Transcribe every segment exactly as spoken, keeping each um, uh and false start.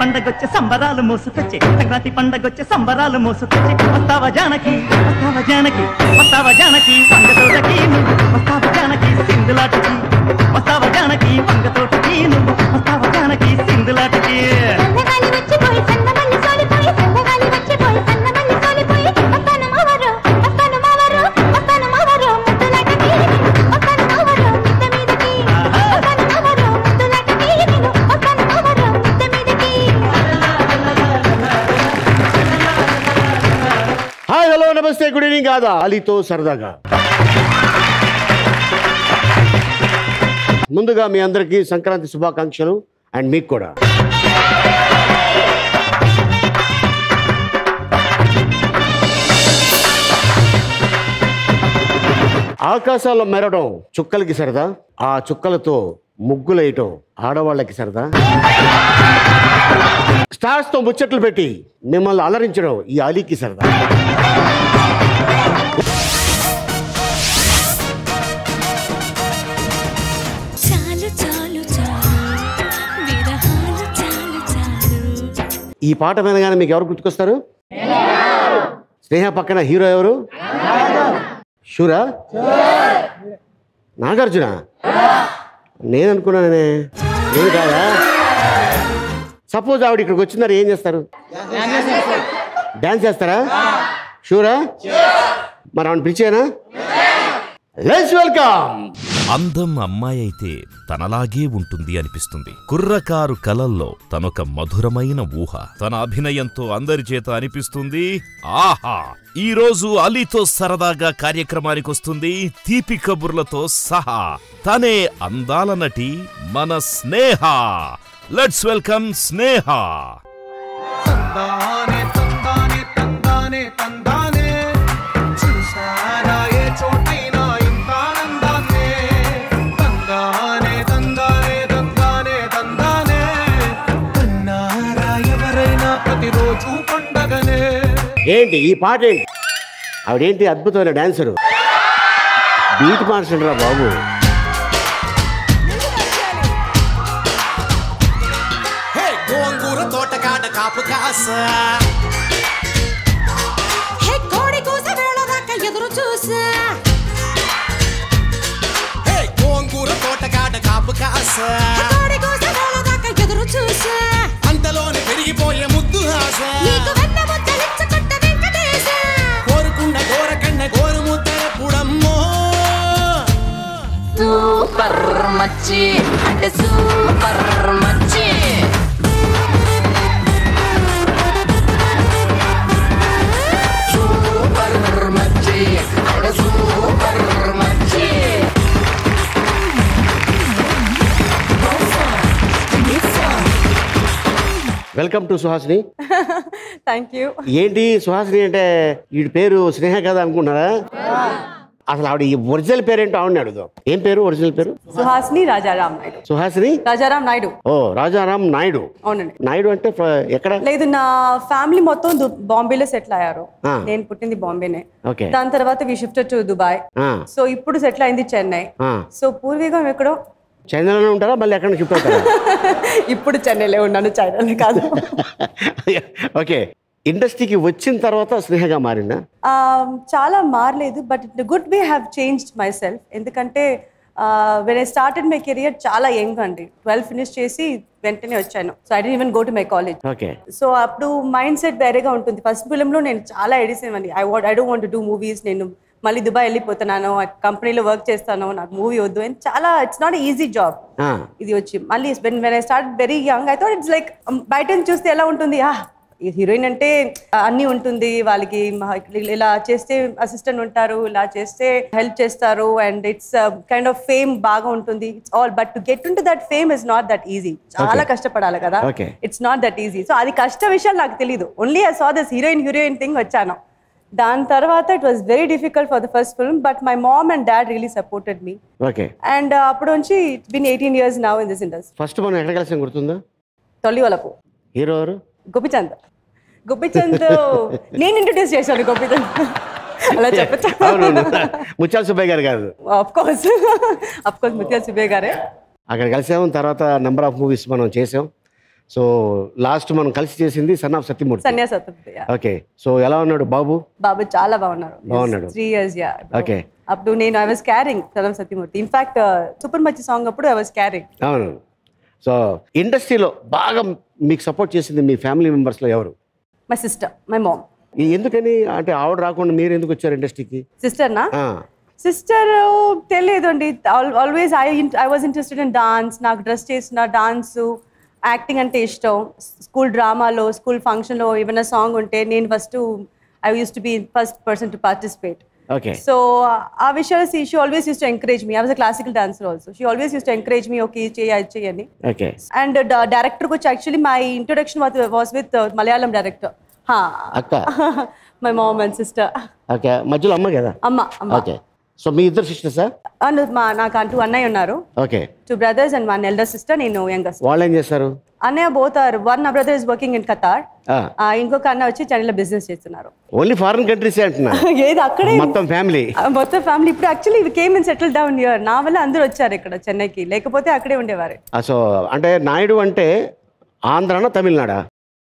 పండగొచ్చే సంబరాలు మోసుకొచ్చే సంక్రాంతి పండగొచ్చే సంబరాలు మోసుకొచ్చే వస్తావా జానకి వస్తావా జానకి వస్తావా జానకి వంగ తోటకి నువ్వు వస్తావా జానకి సింధులాటకి వస్తావా జానకి వంగ తోటకి నువ్వు వస్తావా జానకి సింధులాటకి హాయ్ హలో నమస్తే గుడ్ ఈవినింగ్ కాదా అలీతో సరదాగా. ముందుగా మీ అందరికీ సంక్రాంతి శుభాకాంక్షలు అండ్ మీకు కూడా. ఆకాశాల్లో మెరవడం చుక్కలకి సరదా, ఆ చుక్కలతో ముగ్గులేయటం ఆడవాళ్ళకి సరదా. స్టార్స్ తో ముచ్చట్లు పెట్టి మిమ్మల్ని అలరించడం ఈ అలీకి సరదా. ఈ పాట వినగానే మీకు ఎవరు గుర్తుకొస్తారు? స్నేహ పక్కన హీరో ఎవరు? షూరా? నాగార్జున? నేను అనుకున్నానే. నేను కాదా? సపోజ్ ఆవిడ ఇక్కడికి వచ్చిందారు ఏం చేస్తారు? డాన్స్ చేస్తారా? షూరా? మరి ఆవిడ పిలిచానా? Let's welcome. అందం అమ్మాయి అయితే తనలాగే ఉంటుంది అనిపిస్తుంది. కుర్రకారు కలల్లో తనొక మధురమైన ఊహ. తన అభినయంతో అందరి చేత అనిపిస్తుంది ఆహా. ఈ రోజు అలీతో సరదాగా కార్యక్రమానికి వస్తుంది తీపి కబుర్లతో సహా. తనే అందాల నటి మన స్నేహ. లెట్స్ వెల్కమ్ స్నేహ. ఏంటి ఈ పాట? ఏంటి ఆవిడేంటి అద్భుతమైన డాన్సరు, బీట్ మార్చండి రా బాబు. గోంగూర తోటకాడ కాపు కాస కోడి కూస వేళ దాకా ఎదురు చూసా. గోంగూర తోటకాడ కాపు కాస కోడి కూస వేళ దాకా ఎదురు చూసా. అంతలోనే పెరిగిపోయే ముద్దు ఆశ కోరుకున్న గోరకన్న గోరు ముద్దర పుడమ్మో. సూపర్ మచ్చి అంటే సూపర్ మచ్చి. సూపర్ మచ్చి అంటే సూపర్ మచ్చి. Welcome to Suhasini. Thank you. ఏంటి సుహాసిని అంటే వీడి పేరు స్నేహ కదా అనుకుంటున్నారా? అసలు ఆవిడ ఈ ఒరిజినల్ పేరేంటో ఆవిడని అడుగుదాం. ఏం పేరు ఒరిజినల్ పేరు? సుహాసిని రాజారాం నాయుడు. సుహాసిని రాజారాం నాయుడు. ఓ రాజారాం నాయుడు. అవునండి. నాయుడు అంటే ఎక్కడ? లేదు, నా ఫ్యామిలీ మొత్తం బాంబేలో సెటిల్ అయ్యారు. నేను పుట్టింది బాంబేనే. దాని తర్వాత we shifted to Dubai. So ఇప్పుడు సెటిల్ అయింది చెన్నై. సో పూర్వీకం ఎక్కడో చెన్నైలో ఉంటారా? మళ్ళీ ఎక్కడ షిఫ్ట్ అవుతారా? ఇప్పుడు చెన్నైలో ఉన్నాను, చైనాలో కాదు. ఓకే. ఇండస్ట్రీకి వచ్చిన తర్వాత స్నేహగా మారిందా? చాలా మారలేదు, but good way have changed myself. ఎందుకంటే when I started my career చాలా యంగ్ అండి. ట్వెల్వ్ ఫినిష్ చేసి వెంటనే వచ్చాను. So I don't even go to my college. So అప్పుడు మైండ్ సెట్ వేరేగా ఉంటుంది. ఫస్ట్ ఫిలింలో నేను చాలా ఎడిసేవాడిని. I want I don't want to do movies. నేను మళ్ళీ దుబాయ్ వెళ్ళిపోతున్నాను, కంపెనీలో వర్క్ చేస్తాను, నాకు మూవీ వద్దు అని. చాలా ఇట్స్ నాట్ ఈజీ జాబ్ ఇది వచ్చి. మళ్ళీ when when I start very young I thought it's like బయట చూస్తే ఎలా ఉంటుంది, హీరోయిన్ అంటే అన్నీ ఉంటుంది వాళ్ళకి. ఇలా చేస్తే అసిస్టెంట్ ఉంటారు, ఇలా చేస్తే హెల్ప్ చేస్తారు, and it's kind of fame బాగా ఉంటుంది. It's all but to get into that fame is not that easy. చాలా కష్టపడాలి కదా. It's not that easy. So అది కష్ట విషయాలు నాకు తెలియదు. Only I saw this heroine heroine thing వచ్చాను. దాని తర్వాత it was very difficult for the first film, but my mom and dad really supported me. And అప్పుడు నుంచి it's been eighteen years now in this industry. First మనం ఎక్కడ కలిసాం గుర్తుందా? తొలివలపు. Hero ఎవరు? గోపిచంద్. గోపిచంద్ నేను ఇంట్రడ్యూస్ చేశాను. గోపిచంద్ అలా చెప్పచ్చా? ముత్యాల సుబ్బయ్య గారు కాదు? ఆఫ్ కోర్స్ ఆఫ్ కోర్స్ ముత్యాల సుబ్బయ్య గారే. అక్కడ కలిసాము. తర్వాత నెంబర్ ఆఫ్ మూవీస్ మనం చేసాం. సో లాస్ట్ మనం కలిసి చేసింది సన్ ఆఫ్ సత్యమూర్తి. సన్యాసి సత్యమూర్తి. ఓకే, సో ఎలా ఉన్నాడు బాబు? బాబు చాలా బాగున్నారు. బాగున్నాడు. Three years yeah. ఓకే. అప్పుడు నేను I was carrying Son of Satyamurthy. In fact super మచ్చి సాంగ్ అప్పుడు ఐ వాజ్ క్యారింగ్. అవును. సో ఇండస్ట్రీలో బాగా మీకు సపోర్ట్ చేసింది మీ ఫ్యామిలీ మెంబర్స్లో ఎవరు? My sister, my mom. ఎందుకని అంటే ఆవిడ రాకుండా మీరు ఎందుకు వచ్చారు ఇండస్ట్రీకి? సిస్టర్నా? సిస్టర్ తెలియదు అండి. Always I I was interested in dance. నాకు డ్రెస్ చేసిన డాన్స్, యాక్టింగ్ అంటే ఇష్టం. స్కూల్ డ్రామాలో, స్కూల్ ఫంక్షన్లో ఏమైనా సాంగ్ ఉంటే నేను first I use to be first person to participate. Okay. So ఆ విషయాలు she always use to encourage me. I was a classical dancer also. She always use to encourage me. Okay చేయి అది చేయని. Okay. And director వచ్చి actually my introduction was with Malayalam director. అక్క. My mom and sister. Okay. మధ్యలో అమ్మ కదా? అమ్మ. అమ్మ. ఓకే. సో మీ ఇద్దరు సిస్టర్సా? మా నాకు అంటూ అన్నయ్య ఉన్నారు. Okay. Two brothers and one elder sister, నేను యంగెస్ట్. వాళ్ళు ఏం చేస్తారు? అన్నయ్య both are. One brother is working in Qatar, ఇంకొక అన్న వచ్చి చెన్నైలో బిజినెస్ చేస్తున్నారు. ఓన్లీ ఫారిన్ కంట్రీస్ అంటున్నా? ఏది అక్కడే మొత్తం ఫ్యామిలీ. మొత్తం ఫ్యామిలీ. ఇప్పుడు యాక్చువల్లీ ఇవి came and settle down here. నా వల్ల అందరూ వచ్చారు ఇక్కడ చెన్నైకి, లేకపోతే అక్కడే ఉండేవారు. సో అంటే నాయుడు అంటే ఆంధ్రానా తమిళనాడా?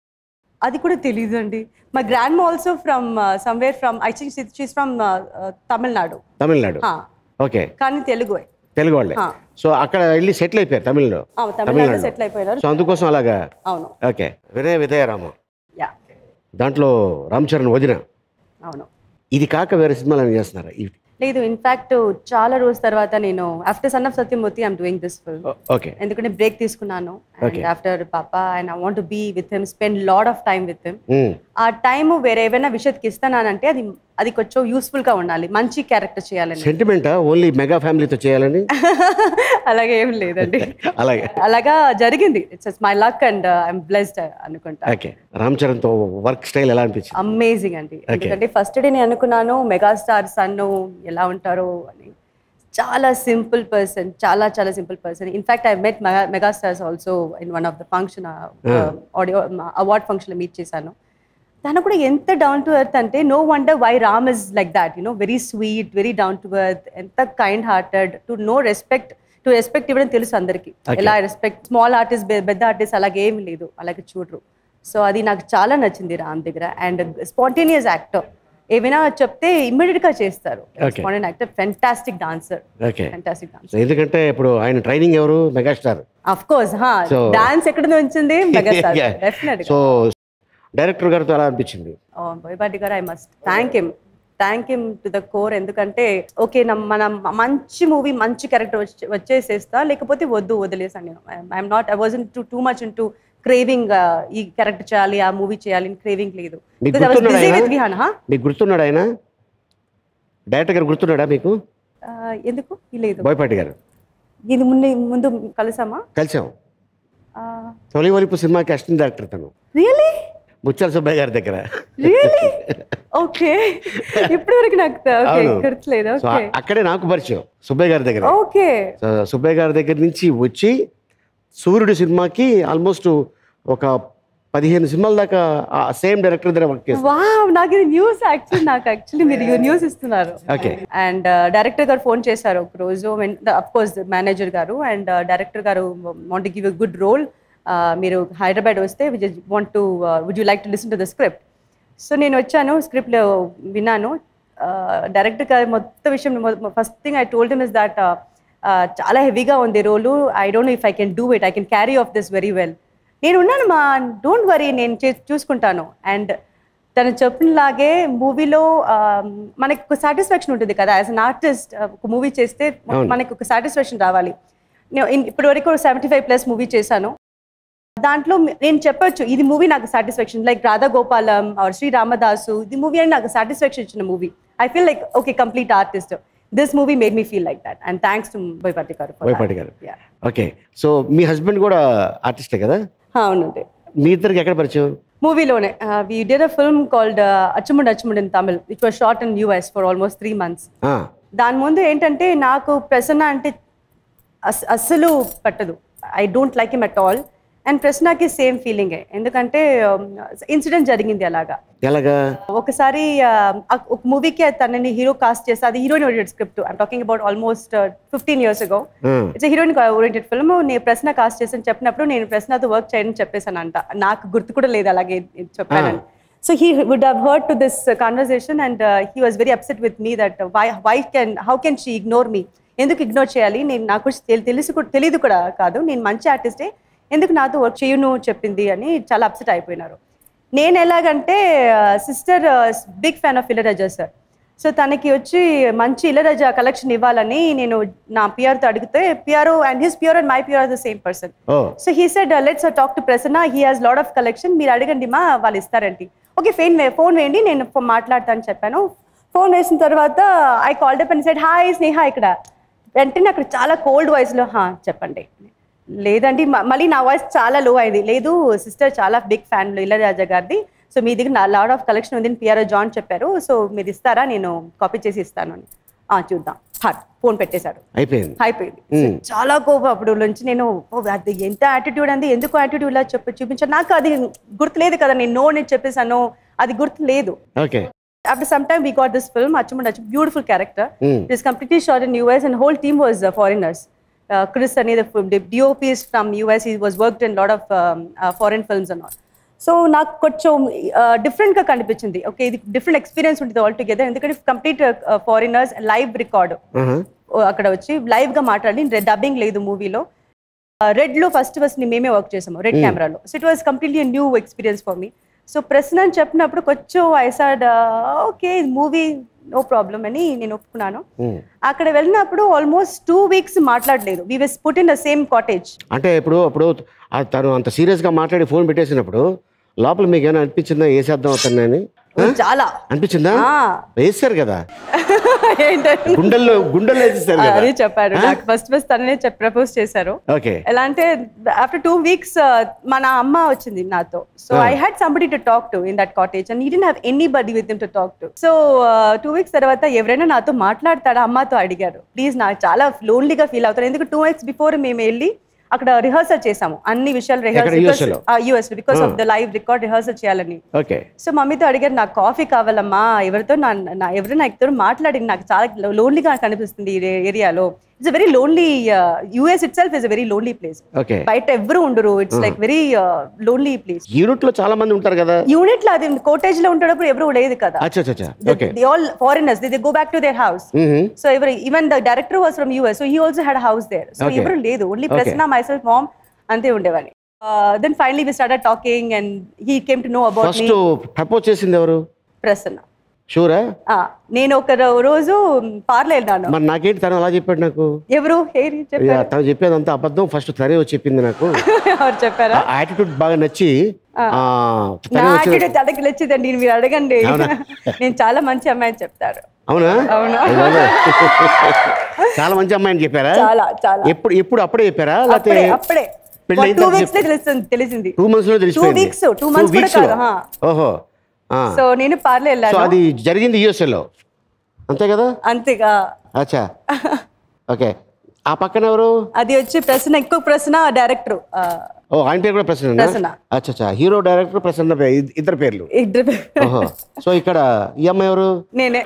అది కూడా తెలీదు అండి. My grandma also from somewhere from I think she's from Tamil Nadu. Tamil Nadu. Okay. కానీ తెలుగు తెలుగు వాళ్ళే. సో అక్కడ వెళ్ళి సెటిల్ అయిపోయారు తమిళ్లో? తమిళనాడు సెటిల్ అయిపోయారు. సో అందుకోసం అలాగా? అవును. ఓకే. వినయ విదయరామ యా, దాంట్లో రామ్ చరణ్ వదిన. అవును. ఇది కాక వేరే సినిమాలు ఏం చేస్తున్నారా? లేదు, ఇన్ఫాక్ట్ చాలా రోజు తర్వాత నేను after Son of Satyamurthy I'm doing this film. Okay. ఎందుకంటే బ్రేక్ తీసుకున్నాను అండ్ ఆఫ్టర్ పాపా and I want to be with him, spend lot of time with him. ఆ టైం వేరే ఏమైనా విషయకి ఇస్తానంటే అది అది కొంచెం యూస్ఫుల్ గా ఉండాలి, మంచి క్యారెక్టర్ చేయాలని. సెంటిమెంటా ఓన్లీ మెగా ఫ్యామిలీతో చేయాలని? అలాగే ఏం లేదండి. అలాగే అలాగా జరిగింది. It's my luck and I'm blessed అనుకుంటా. ఓకే. రామ్ చరణ్ తో వర్క్ స్టైల్ ఎలా అనిపించింది? అమేజింగ్ అండి. ఎందుకంటే ఫస్ట్ డే నేను అనుకున్నాను మెగాస్టార్ సన్ ఎలా ఉంటారో అని. చాలా సింపుల్ పర్సన్, చాలా చాలా simple person. In fact I met megastars also in one of the function, audio award function meet చేశాను. తను కూడా ఎంత డౌన్ టు ఎర్త్ అంటే no wonder why Ram is like that, you know very sweet, very down to earth, ఎంత kind hearted, to know respect, to respect ఇవ్వడం తెలుసు అందరికి. ఎలా రెస్పెక్ట్, స్మాల్ ఆర్టిస్ట్ పెద్ద ఆర్టిస్ట్ అలాగే ఏమి లేదు, అలాగే చూడరు. సో అది నాకు చాలా నచ్చింది రామ్ దగ్గర. అండ్ స్పాంటేనియస్ యాక్టర్, ఏమైనా చెప్తే ఇమ్మీడియట్ గా చేస్తారు. Spontaneous actor, fantastic dancer. Fantastic dancer. ఎందుకంటే ఇప్పుడు ఆయన ట్రైనింగ్ ఎవరు? మెగాస్టార్. Of course. హా, డాన్స్ ఎక్కడ నుంచి మెగాస్టార్ డెఫినెట్గా. సో డైరెక్టర్ గారితో ఎలా అనిపించింది? బోయపాటి గారు, I must thank him, thank him to the core. ఎందుకంటే ఓకే మనం మంచి మూవీ, మంచి క్యారెక్టర్ వచ్చేసేస్తా, లేకపోతే వద్దు వదిలేసాను నేను. I'm not, I wasn't too too much into craving ఈ క్యారెక్టర్ చేయాలి, ఆ మూవీ చేయాలి, క్రేవింగ్ లేదు. మీకు గుర్తున్నాడు ఆయన? డైరెక్టర్ గారు గుర్తున్నాడా మీకు? ఎందుకు లేదు. బోయపాటి గారు ఇది ముందు ముందు కలిసామా? కలిసాం. తొలి ఒలిపు సినిమాకి అసిస్టెంట్ డైరెక్టర్ తను. రియల్లీ? ముత్యాల సుబ్బయ్య గారి దగ్గర. రియల్లీ? ఓకే. ఇప్పటి వరకు నాకు గుర్తులేదు. ఓకే. అక్కడే నాకు పరిచయం సుబ్బయ్య గారి దగ్గర. ఓకే. సుబ్బయ్య గారి దగ్గర నుంచి వచ్చి సూర్యుడు సినిమాకి ఆల్మోస్ట్ ఒక పదిహేను సినిమాల దాకా సేమ్ డైరెక్టర్ దగ్గర వర్క్ చేస్తాను. వావ్, నాకు ఇది న్యూస్. యాక్చువల్లీ నాకు యాక్చువల్లీ మీరు న్యూస్ ఇస్తున్నారు. ఓకే. అండ్ డైరెక్టర్ గారు ఫోన్ చేశారు ఒక రోజు, అఫ్ కోర్స్ మేనేజర్ గారు, అండ్ డైరెక్టర్ గారు want to give a good role, మీరు హైదరాబాద్ వస్తే we just want to would you like to listen to the script. So నేను వచ్చాను, స్క్రిప్ట్ విన్నాను. డైరెక్టర్ గారు మొత్తం విషయం, first thing I told him is that చాలా హెవీగా ఉంది role, I don't know if I can do it, I can carry off this very well. నేను ఉన్నాను మా, డోంట్ వరీ, నేను చూసుకుంటాను. అండ్ తను చెప్పినలాగే మూవీలో మనకి ఒక సాటిస్ఫాక్షన్ ఉంటుంది కదా, యాజ్ అన్ ఆర్టిస్ట్ ఒక మూవీ చేస్తే మనకి ఒక సాటిస్ఫాక్షన్ రావాలి. నేను ఇప్పటి వరకు సెవెంటీ ఫైవ్ ప్లస్ మూవీ చేశాను. దాంట్లో నేను చెప్పొచ్చు ఇది మూవీ నాకు satisfaction, like Radha Gopalam or Sri Ramadasu, ఇది మూవీ అని నాకు సాటిస్ఫాక్షన్ ఇచ్చిన movie. I feel like okay, complete artist. This movie made me feel like that, and thanks to Boyapati garu. Boyapati గారు. ఓకే. సో మీ హస్బెండ్ కూడా ఆర్టిస్టే కదా? అవునండి. మీ ఇద్దరికి ఎక్కడ పరిచయం? మూవీలోనే. We did a film called Achchamundu Achchamundu in Tamil, which was shot in US for almost three months. దాని ముందు ఏంటంటే నాకు ప్రసన్న అంటే అస్సలు పట్టదు. I don't like him at all. And ప్రశ్నకి సేమ్ ఫీలింగే, ఎందుకంటే ఇన్సిడెంట్ జరిగింది అలాగా. ఎలాగా? ఒకసారి ఒక మూవీకి తనని హీరో కాస్ట్ చేస్తే, అది heroine oriented script, I'm talking about almost fifteen years ago. It's heroine oriented film. నేను ప్రశ్న కాస్ట్ చేసి చెప్పినప్పుడు నేను ప్రశ్నతో వర్క్ చేయని చెప్పేసాను అంట. నాకు గుర్తు కూడా లేదు అలాగే చెప్పానని. So he would have heard to this conversation and uh, he was very upset with me that uh, why why can how can she ignore me? ఎందుకు ఇగ్నోర్ చేయాలి? నేను నాకు తెలిసి తెలియదు కూడా కాదు, నేను మంచి ఆర్టిస్టే, ఎందుకు నాతో వర్క్ చేయను చెప్పింది అని చాలా అప్సెట్ అయిపోయినారు. నేను ఎలాగంటే sister big fan of Ilaiyaraaja sir. So తనకి వచ్చి మంచి ఇళయరాజా కలెక్షన్ ఇవ్వాలని నేను నా పిఆర్తో అడిగితే, PR and his PR and my PR the same person. So he said let's talk to Prasanna, he has lot of collection, మీరు అడగండి మా వాళ్ళు ఇస్తారండి. ఓకే ఫోన్ ఫోన్ వేయండి నేను మాట్లాడతాను చెప్పాను. ఫోన్ వేసిన తర్వాత I called up and said hi Sneha ఇక్కడ. వెంటనే అక్కడ చాలా కోల్డ్ వాయిస్లో హా చెప్పండి. లేదండి మళ్ళీ నా వాయిస్ చాలా లో అయింది. లేదు సిస్టర్ చాలా బిగ్ ఫ్యాన్ ఇళయరాజా గారిది, సో మీ దగ్గర నా లాట్ ఆఫ్ కలెక్షన్ ఉంది పిఆర్ఓ జాన్ చెప్పారు, సో మీరు ఇస్తారా, నేను కాపీ చేసి ఇస్తాను అని. చూద్దాం హాట్ ఫోన్ పెట్టేశాడు. అయిపోయింది అయిపోయింది చాలా కోపం. అప్పుడు నుంచి నేను అది ఎంత యాటిట్యూడ్ అంది, ఎందుకు యాటిట్యూడ్ ఇలా చెప్పి చూపించాను, నాకు అది గుర్తులేదు కదా, నేను నో అని చెప్పేసాను, అది గుర్తు లేదు. After some time we got this film Achumad Achum, beautiful character. Mm. It is completely shot in U S and whole team was uh, foreigners. Uh, Chris Ani, the, the D O P is from U S, he was worked in a lot of um, uh, foreign films and all. So నాకు కొంచెం డిఫరెంట్గా కనిపించింది. Okay ఇది different experience ఉంటుంది all together, ఎందుకంటే complete foreigners live record అక్కడ వచ్చి లైవ్గా మాట్లాడి, డబ్బింగ్ లేదు మూవీలో. రెడ్లో ఫస్ట్ ఫస్ట్ మేమే వర్క్ చేసాము రెడ్ కెమెరాలో. So it was completely new experience for me. So Prasanna అని చెప్పినప్పుడు కొంచెం I said okay movie no problem అని నేను ఒప్పుకున్నాను. అక్కడ వెళ్ళినప్పుడు ఆల్మోస్ట్ టూ వీక్స్ మాట్లాడలేదు. We was put in the same cottage. అంటే ఇప్పుడు అప్పుడు తను అంత సీరియస్ గా మాట్లాడి ఫోన్ పెట్టేసినప్పుడు లోపల మీకు ఏమైనా అనిపించిందా వేసేద్దాం అతన్ని? చాలా అనిపించిందా? వేసారు కదా గుండెల్లో గుండెల్లో వేసేసారు కదా. అది చెప్పారు నాకు ఫస్ట్ ఫస్ట్ తననే ప్రపోజ్ చేశారు. ఎలా అంటే ఆఫ్టర్ టూ వీక్స్ మన అమ్మ వచ్చింది నాతో. So I had somebody to talk to in that cottage and he didn't have anybody with him to talk to. So two weeks తర్వాత ఎవరైనా నాతో మాట్లాడతాడా అమ్మతో అడిగారు. ప్లీజ్ నాకు చాలా లోన్లీగా ఫీల్ అవుతాను, ఎందుకు టూ వీక్స్ బిఫోర్ మేము వెళ్ళి అక్కడ రిహర్సల్ చేసాము అన్ని విషయాలు rehearsal US because of the live record rehearsal చేయాలని. సో మమ్మీతో అడిగారు నాకు కాఫీ కావాలమ్మా, ఎవరితో నా ఎవరైనా ఎవరితో మాట్లాడి నాకు చాలా లోన్లీగా కనిపిస్తుంది ఈ ఏరియాలో. It's a very lonely, US itself is a very lonely place. బయట ఎవరు ఉండరు, it's like very lonely place. Unit లో చాలా మంది ఉంటారు కదా. యూనిట్ లో అది కోటేజ్ లో ఉంటప్పుడు ఎవరు లేదు కదా, they all foreigners, they go back to their house. So ఎవరు even the director was from US, so he also had house there. So ఎవరు లేదు, only Prasanna, myself, mom అంతే ఉండేవాని. Then finally we started talking and he came to know about me. First propose చేసింది ఎవరు? ప్రసన్న. షూరా? నేను ఒక రోజు parlour వెళ్ళాను. మరి నాకేంటి తను అలా చెప్పాడు నాకు? ఎవరు తను చెప్పేదంతా అబద్ధం, ఫస్ట్ తనే వచ్చి చెప్పింది నాకు. ఎవరు చెప్పారా? యాటిట్యూడ్ బాగా నచ్చి తనకి నచ్చిందండి, మీరు అడగండి, నేను చాలా మంచి అమ్మాయి అని చెప్తారు. అవునా? అవునా? చాలా మంచి అమ్మాయి అని చెప్పారా? చాలా చాలా. ఎప్పుడు ఎప్పుడు అప్పుడే చెప్పారా? అప్పుడే అప్పుడే టూ వీక్స్ తెలిసింది. టూ మంత్స్ లో తెలిసింది. టూ వీక్స్ టూ మంత్స్ కూడా కాదు. ఓహో. సో నేను పార్లర్ వెళ్ళాను. అది జరిగింది యుఎస్ఏ లో అంతే కదా? అంతేగా. అచ్చా ఓకే. ఆ పక్కన ఎవరు? అది వచ్చి ప్రసన్న, ఇంకో ప్రసన్న డైరెక్టర్. ఓ ఆయన పేరు కూడా ప్రసన్న. అచ్చా హీరో డైరెక్టర్ ప్రసన్న, ఇద్దరు పేర్లు. ఇద్దరు పేర్లు. ఓహో. సో ఇక్కడ ఈ అమ్మాయి ఎవరు? నేనే.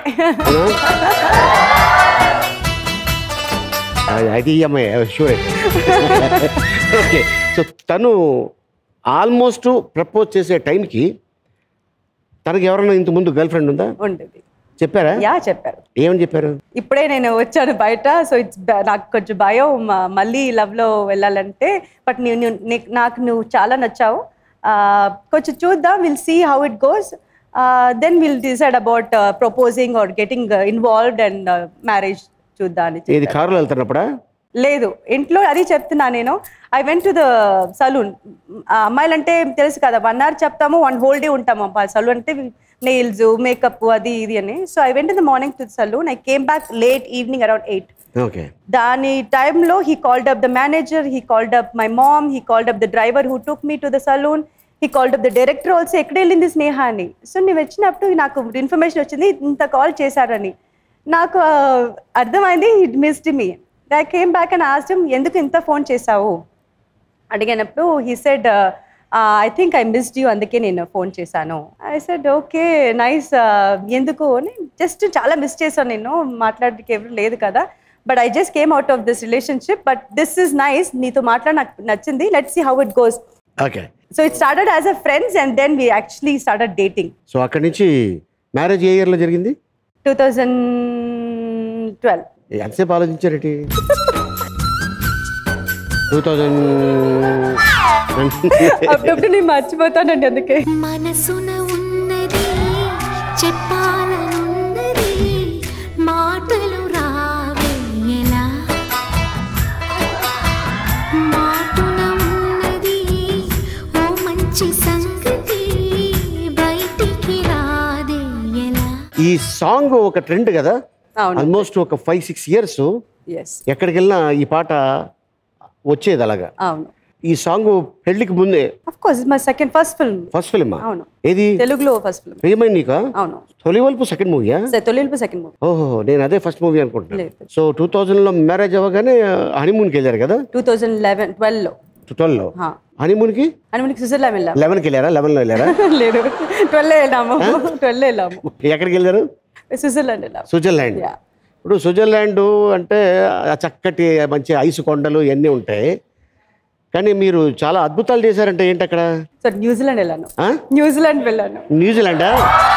అది ఈ అమ్మాయి షూర్. ఓకే. సో తను ఆల్మోస్ట్ ప్రపోజ్ చేసే టైంకి తనకి ఎవరైనా ఇంత ముందు గర్ల్ ఫ్రెండ్ ఉందా? ఉండేది. చెప్పారా? యా చెప్పారు. ఏమని చెప్పారు? ఇప్పుడే నేను వచ్చాను బయట, సో ఇట్స్ నాకు కొంచెం భయం మళ్ళీ లవ్ లో వెళ్ళాలంటే, బట్ నువ్వు నాకు నువ్వు చాలా నచ్చావు, కొంచెం చూద్దాం, will see how it goes, then will decide about proposing or getting involved and marriage చూద్దాం అని. ఇది కారులో వెళ్తున్నప్పుడా? లేదు, ఇంట్లో. అది చెప్తున్నా నేను. I went to the salon. అమ్మాయిలు అంటే తెలుసు కదా, వన్ అవర్ చెప్తాము, వన్ హోల్ డే ఉంటాము సలూన్ అంటే, నెయిల్స్, మేకప్, అది ఇది అని. So I went in the morning to the salon, I came back late evening around eight. దాని టైంలో he called up the manager, he called up my mom, he called up the driver who took me to the salon, he called up the director also. ఎక్కడ వెళ్ళింది స్నేహ అని. So నేను వచ్చినప్పుడు నాకు information వచ్చింది ఇంత కాల్ చేశారని. నాకు అర్థమైంది, it missed me. I came back and asked him, ఎందుకు ఇంత ఫోన్ చేసావు? అడిగినప్పుడు he said I think I missed you అందుకే నేను ఫోన్ చేశాను. ఐ సెడ్ ఓకే నైస్, ఎందుకు అని జస్ట్ చాలా మిస్ చేశాను నేను, మాట్లాడడానికి ఎవరు లేదు కదా, but I just came out of this relationship, but this is nice, నీతో మాట్లాడి నాకు నచ్చింది, let's see how it goes. Okay. So it started as a friends and then we actually started dating. సో అక్కడి నుంచి మ్యారేజ్ ఏ ఇయర్లో జరిగింది? Two thousand twelve. ఎంతసేపు ఆలోచించారేంటి? టూ థౌజండ్ అప్పుడప్పుడు నేను మర్చిపోతానండి అందుకే. మనసున ఉన్నది చెప్పాలనున్నది మాటలు రావేలా, మాటల ఉన్నది ఓ మంచి సంగతి బయటికి రాదేలా. ఈ సాంగ్ ఒక ట్రెండ్ కదా, అవును. ఆల్మోస్ట్ ఒక ఫైవ్ సిక్స్ ఇయర్స్ ఎస్. ఎక్కడికి వెళ్ళినా ఈ పాట వచ్చేది అలాగా. అవును. ఈ సాంగ్ పెళ్లికి ముందే of course my second first film. First film అవును. ఏది? తెలుగులో ఫస్ట్ ఫిల్మ్. ప్రియమైన నీకా? అవును. తొలివల్పు సెకండ్ మూవీయా? Tholivalapu second movie. ఓహో, నేను అదే ఫస్ట్ మూవీ అనుకుంటున్నాను. లేదు. సో టూ థౌజండ్ లో మ్యారేజ్ అవ్వగానే హనీమూన్కి వెళ్ళారు కదా? టూ థౌజండ్ లెవెన్ ట్వెల్వ్ లో. ట్వెల్వ్ లో హనీమూన్కి? హనీమూన్కి స్విట్జర్లాండ్ వెళ్ళాము. లెవెన్కి వెళ్ళారా? లెవెన్ లో వెళ్ళారా? లేదు, ట్వెల్వ్ వెళ్ళాము. ట్వెల్వ్ వెళ్ళాము. ఎక్కడికి వెళ్ళారు? స్విట్జర్లాండ్ వెళ్ళాము. స్విట్జర్లాండ్. ఇప్పుడు స్విట్జర్లాండ్ అంటే ఆ చక్కటి మంచి ఐసు కొండలు ఇవన్నీ ఉంటాయి, కానీ మీరు చాలా అద్భుతాలు చేశారంటే ఏంటి అక్కడ? సో న్యూజిలాండ్ వెళ్ళాను. న్యూజిలాండ్ వెళ్ళాను. న్యూజిలాండా?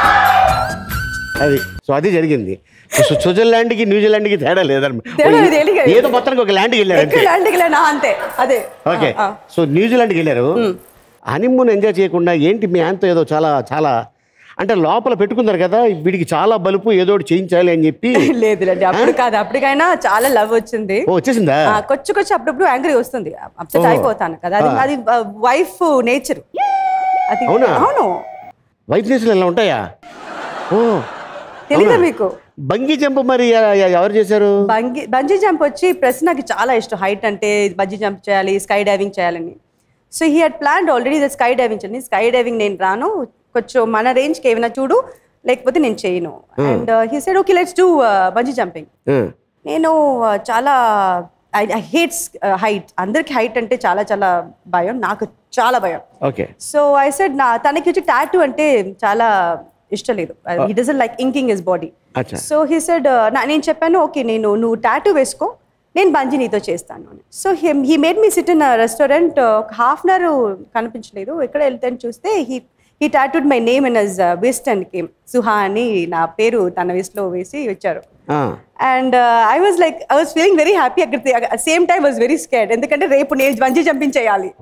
అది సో అది జరిగింది. స్విట్జర్లాండ్ కి న్యూజిలాండ్ కి తేడా లేదన్నమాట, ఏదో మొత్తానికి ఒక ల్యాండ్కి వెళ్ళారు అంతే. అదే. ఓకే. సో న్యూజిలాండ్కి వెళ్ళారు, హనీమూన్ ఎంజాయ్ చేయకుండా ఏంటి మీ ఆయనతో ఏదో చాలా చాలా అంటే లోపల పెట్టుకున్నారు కదా, వీడికి చాలా బలుపు ఏదో ఒకటి చేయించాలి అని చెప్పి? లేదులేండి, అప్పుడు కాదు, అప్పటికైనా చాలా లవ్ వచ్చింది. వచ్చేసిందా? కొచ్చు కొచ్చు అప్పుడప్పుడు యాంగ్రీ వస్తుంది, అప్సెట్ అయిపోతాను కదా, అది అది వైఫ్ నేచర్. అది అవును, వైఫ్ నేచర్ ఎలా ఉంటాయా? ఓ తెలీదా మీకు? బంగీ జంప్ మరి ఎవరు చేశారు? బంగీ బంజీ జంప్ వచ్చి ప్రెస్ నాకు చాలా ఇష్టం, హైట్ అంటే బంజీ జంప్ చేయాలి, స్కై డైవింగ్ చేయాలని. So he had plan already the sky diving చేయాలి. స్కై డైవింగ్ నేను రాను, కొంచెం మన రేంజ్కి ఏమైనా చూడు, లేకపోతే నేను చేయను. And he said okay let's do bungee jumping. నేను చాలా ఐ ఐ హేట్స్ హైట్, అందరికి హైట్ అంటే చాలా చాలా భయం, నాకు చాలా భయం. ఓకే. సో ఐ సెడ్ నా తనకి వచ్చి టాటూ అంటే చాలా ఇష్టం లేదు, he doesn't like inking his body. So he said నేను చెప్పాను ఓకే నేను నువ్వు టాటూ వేసుకో, నేను బంజీ నీతో చేస్తాను అని. So he made me sit in restaurant. ఒక హాఫ్ అన్ అవర్ కనిపించలేదు, ఎక్కడ వెళ్తే చూస్తే he he tattooed my name in his waist and came Suha అని నా పేరు తన వెస్ట్లో వేసి వచ్చారు. And I was like I was feeling very happy. అక్కడ same time was very scared, ఎందుకంటే రేపు నేను బంజీ జంపింగ్ చేయాలి.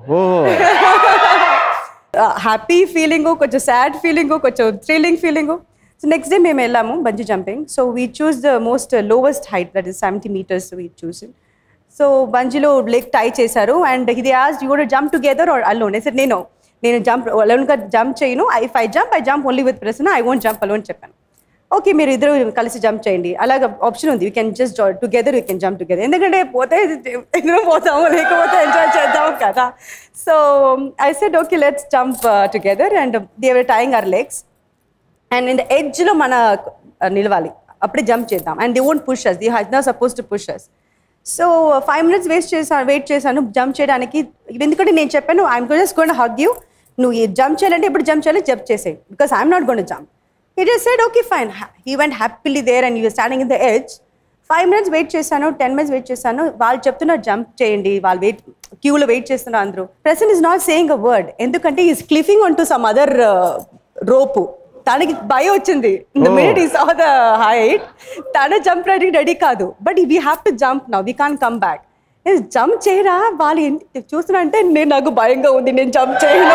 హ్యాపీ ఫీలింగు, కొంచెం సాడ్ ఫీలింగు, కొంచెం thrilling feeling. So next day మేము వెళ్ళాము bungee jumping. So we choose the most lowest height, that is seventy meters we choose. So బంజీలో లెగ్ టై చేశారు అండ్ ఇది as you got jump together or alone. Sir నేను నేను jump అలోన్గా jump చేయను, if I jump I jump only with Prasanna, I won't jump alone చెప్పాను. Okay మీరు ఇద్దరు కలిసి జంప్ చేయండి, అలాగ ఆప్షన్ ఉంది, you can just together you can jump together, ఎందుకంటే పోతే ఎదురు పోతాము లేకపోతే ఎంజాయ్ చేద్దాము కదా. So I said okay let's jump together and they were tying our legs and in the ఎడ్జ్లో మన నిలవాలి, అప్పుడే జంప్ చేద్దాం. And they won't push us, they has not suppose to push us. So five minutes waste చేశాను wait చేశాను jump చేయడానికి, ఎందుకంటే నేను చెప్పాను I'm just going to hug you, నువ్వు జంప్ చేయాలంటే ఇప్పుడు జంప్ చేయాలి, జంప్ చేసేయి, because I'm not going to jump. He just said, okay, fine. He went happily there and he was standing in the edge. Five minutes wait చేశాను, ten minutes wait చేశాను. వాళ్ళు చెప్తున్నారు jump చేయండి, వాళ్ళు wait క్యూలో wait చేస్తున్నారు అందరూ. Prasanna is not saying a word, ఎందుకంటే is clinging on to some other rope. తనకి భయం వచ్చింది. The minute he saw the height, తన జంప్ రెడీ రెడీ కాదు, but we have to jump now, we can come back. Jump చేయరా, వాళ్ళు ఏంటి చూస్తున్నా అంటే నేను నాకు భయంగా ఉంది, నేను జంప్ చేయను.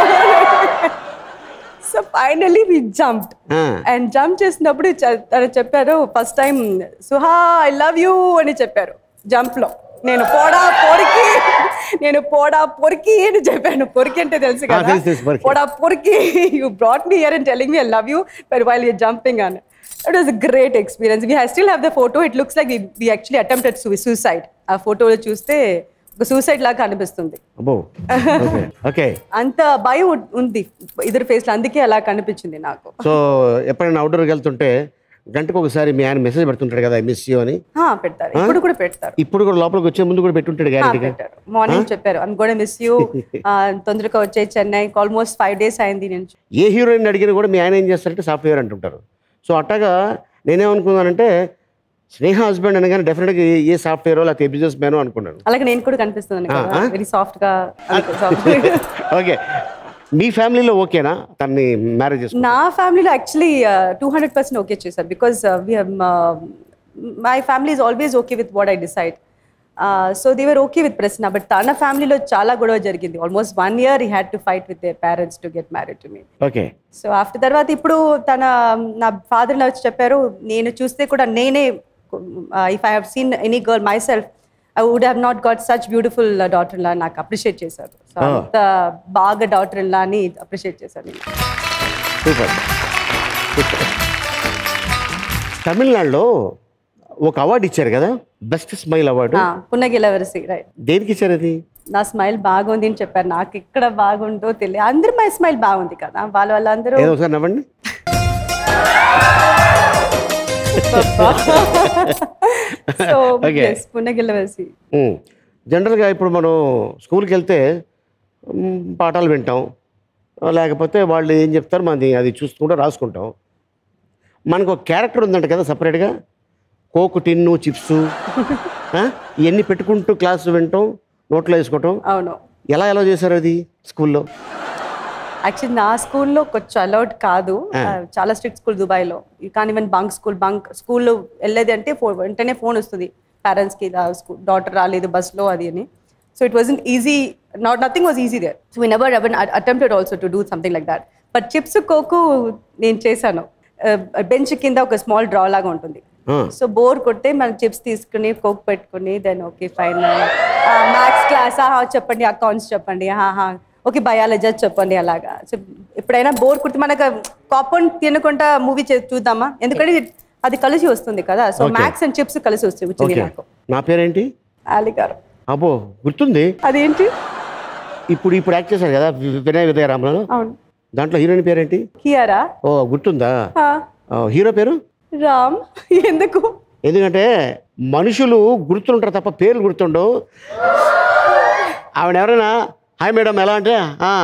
So finally we jumped and jump చేసినప్పుడు తను చెప్పారు first time Suha I love you అని చెప్పారు జంప్ లో. నేను పోడా పొరికి నేను పోడా పొరికి అని చెప్పాను. పొరికి అంటే తెలుసు కదా, పోడా పొరికి, you brat me here and telling me I love you but while you jumping అని. It was a great experience. We still have the photo, it looks like we actually attempted suicide. ఆ ఫోటోలో చూస్తే ఒక suicide లాగా కనిపిస్తుంది. అంత భయం ఉంది ఇద్దరు ఫేస్ లో, అందుకే అలా కనిపించింది నాకు. సో ఎప్పుడైనా అవుట్డోర్కి వెళ్తుంటే గంటకు ఒకసారి మీ ఆయన మెసేజ్ పెడుతుంటాడు కదా ఐ మిస్ యూ అని. ఆ, పెడతారు ఇప్పుడు కూడా పెడతారు. ఇప్పుడు కూడా లోపలికి వచ్చే ముందు కూడా పెట్టుంటాడు ఆ, గ్యారెంటీగా. పెట్టారు మార్నింగ్ చెప్పారు ఐమ్ గోనా మిస్ యూ, తొందరగా వచ్చే చెన్నై, ఆల్మోస్ట్ ఫైవ్ డేస్ అయింది నుంచి. ఏ హీరోయిన్ అడిగినా కూడా మీ ఆయన ఏం చేస్తారంటే సాఫ్ట్వేర్ అంటుంటారు. సో అట్టగా నేనేమనుకున్నానంటే స్నేహ హస్బెండ్ అనగానే డెఫినెట్గా ఏ సాఫ్ట్వేర్ లేకపోతే బిజినెస్ మ్యానో అనుకున్నాను. అలాగే నేను కూడా కనిపిస్తున్నాను కదా, వెరీ సాఫ్ట్ గా. ఓకే, మీ ఫ్యామిలీలో ఓకేనా తనని మ్యారేజ్ చేసుకుంటే? నా ఫ్యామిలీలో actually two hundred percent okay చేశారు. Because my family is always okay with what I decide. So they were okay with Prasanna. But తన ఫ్యామిలీలో చాలా గొడవ జరిగింది. Almost one year he had to fight with their parents to get married to me. Okay. So after తర్వాత ఇప్పుడు తన నా father వచ్చి చెప్పారు, నేను చూస్తే కూడా నేనే if I have seen any girl myself I would have not got such beautiful daughter లా నాకు అప్రిషియేట్ చేశారు. సో అంత బాగా డాటర్ లా అని అప్రిషియేట్ చేశారు. నేను సూపర్. తమిళనాడులో ఒక అవార్డు ఇచ్చారు కదా, బెస్ట్ స్మైల్ అవార్డు. పున్నగిలవరసి, రైట్. దేనికి ఇచ్చారు అది? నా స్మైల్ బాగుంది అని చెప్పారు. నాకు ఇక్కడ బాగుందో తెలియదు, అందరు మై స్మైల్ బాగుంది కదా, వాళ్ళ వాళ్ళందరూ. ఏదో ఒకసారి నవ్వండి. సో పున్నగిలవరసి. జనరల్గా ఇప్పుడు మనం స్కూల్కి వెళ్తే మ్, పాఠాలు వింటాం, లేకపోతే వాళ్ళు ఏం చెప్తారు మనది అది చూసుకుంటూ రాసుకుంటాం. మనకు ఒక క్యారెక్టర్ ఉందంట కదా సపరేట్గా, కోకు టిన్ను చిప్స్ ఇవన్నీ పెట్టుకుంటూ క్లాస్ వింటాం, నోట్లో వేసుకోవటం. అవును. ఎలా ఎలా చేశారు అది స్కూల్లో? యాక్చువల్లీ నా స్కూల్లో కొంచెం అలౌడ్ కాదు, చాలా స్ట్రిక్ట్ స్కూల్ దుబాయ్లో. You can even bunk school. Bunk స్కూల్లో వెళ్ళేది అంటే ఫోన్ వెంటనే ఫోన్ వస్తుంది పేరెంట్స్కి, స్కూల్ డాటర్ రాలేదు బస్లో అది అని. So it wasn't easy, not nothing was easy there. So we never ever attempted also to do something like that. But chips coke నేను చేశాను. బెంచ్ కింద ఒక స్మాల్ డ్రా లాగా ఉంటుంది. సో బోర్ కొట్టే మనం చిప్స్ తీసుకుని కోక్ పెట్టుకుని then okay fine maths class చెప్పండి, అకౌంట్స్ చెప్పండి, ఓకే బయాలజీ చెప్పండి, అలాగా. సో ఎప్పుడైనా బోర్ కుట్టి మనకు కాపౌండ్ తినకుండా మూవీ చూద్దామా, ఎందుకంటే అది కలిసి వస్తుంది కదా. సో మ్యాథ్స్ అండ్ చిప్స్ కలిసి వస్తుంది వచ్చింది నాకు. నా పేరేంటి? ఆలి గారు. అబ్బో గుర్తుంది. అదేంటి? ఇప్పుడు ఇప్పుడు యాక్ట్ చేశారు కదా వినయ విదయ రామలో. అవును. దాంట్లో హీరోయిన్ పేరేంటి? కియారా. ఓ గుర్తుందా? హీరో పేరు రామ్. ఎందుకు? ఎందుకంటే మనుషులు గుర్తుంటారు తప్ప పేర్లు గుర్తుండవు. ఆవిడ ఎవరైనా హాయ్ మేడం ఎలా అంటే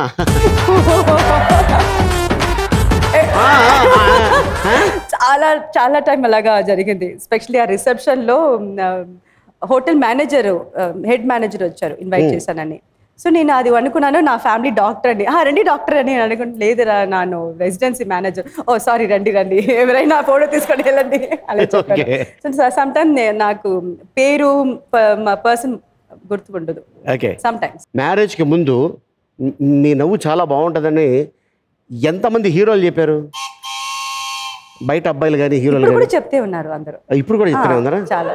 చాలా చాలా టైం అలాగా జరిగింది. ఎస్పెషల్లీ ఆ రిసెప్షన్లో హోటల్ మేనేజర్ హెడ్ మేనేజర్ వచ్చారు, ఇన్వైట్ చేశానని. సో నేను అది అనుకున్నాను నా ఫ్యామిలీ డాక్టర్ అని. రండి డాక్టర్ అని అనుకుంటు, లేదురా నాను రెసిడెన్సీ మేనేజర్. ఓ సారీ రండి రండి ఎవరైనా ఫోటో తీసుకొని వెళ్ళండి అలా చెప్పారు. సో సమ్ టైమ్ నాకు పేరు పర్సన్ గుర్తుకుండదు. Some times. మ్యారేజ్కి ముందు నీ నవ్వు చాలా బాగుంటుందని ఎంతమంది హీరోలు చెప్పారు? బయట అబ్బాయిలు కానీ హీరోలు కూడా చెప్తే ఉన్నారు అందరూ. ఇప్పుడు కూడా చెప్తూనే ఉన్నారా? చాలా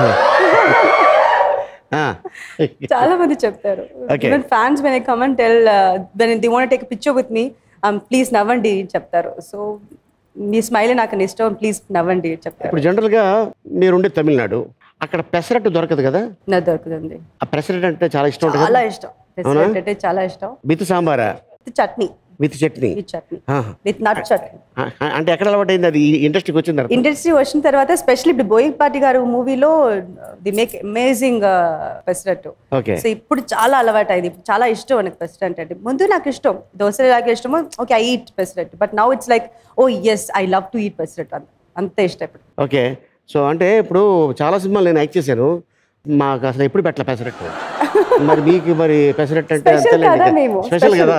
చాలా మంది చెప్తారు. Even fans when I come and tell when they want take picture with me, please నవ్వండి చెప్తారు. సో మీ స్మైల్ నాకు ఇష్టం, ప్లీజ్ నవ్వండి చెప్తారు. ఇప్పుడు జనరల్గా మీరుండే తమిళనాడు, అక్కడ పెసరట్టు దొరకదు కదా? నా దొరుకుతుంది. ఆ పెసరట్టు అంటే చాలా ఇష్టం ఉంటుంది. చాలా ఇష్టం. పెసరట్టు అంటే చాలా ఇష్టం. విత్ సాంబారా? With chutney. With chutney. With chutney with nut chutney. అంటే ఎక్కడ అలవాటు అయింది అది ఇండస్ట్రీకి వచ్చిన తర్వాత? ఇండస్ట్రీ వచ్చిన తర్వాత ఎస్పెషల్లీ ఇప్పుడు బోయపాటి గారు మూవీలో the make amazing pesarattu. So ఇప్పుడు చాలా అలవాటు అయింది, చాలా ఇష్టం నాకు పెసరట్టు అంటే. ముందు నాకు ఇష్టం దోశ లాగా ఇష్టము, okay I eat pesarattu. But now it's like oh yes I love to eat pesarattu, అంత అంత ఇష్టం ఇప్పుడు. ఓకే. సో అంటే ఇప్పుడు చాలా సినిమాలు నేను యాక్ట్ చేశాను, మాకు అసలు ఎప్పుడు పెట్టలే పెసరట్టు. మరి మీకు మరి పెసరట్టు అంటే స్పెషల్ కదా?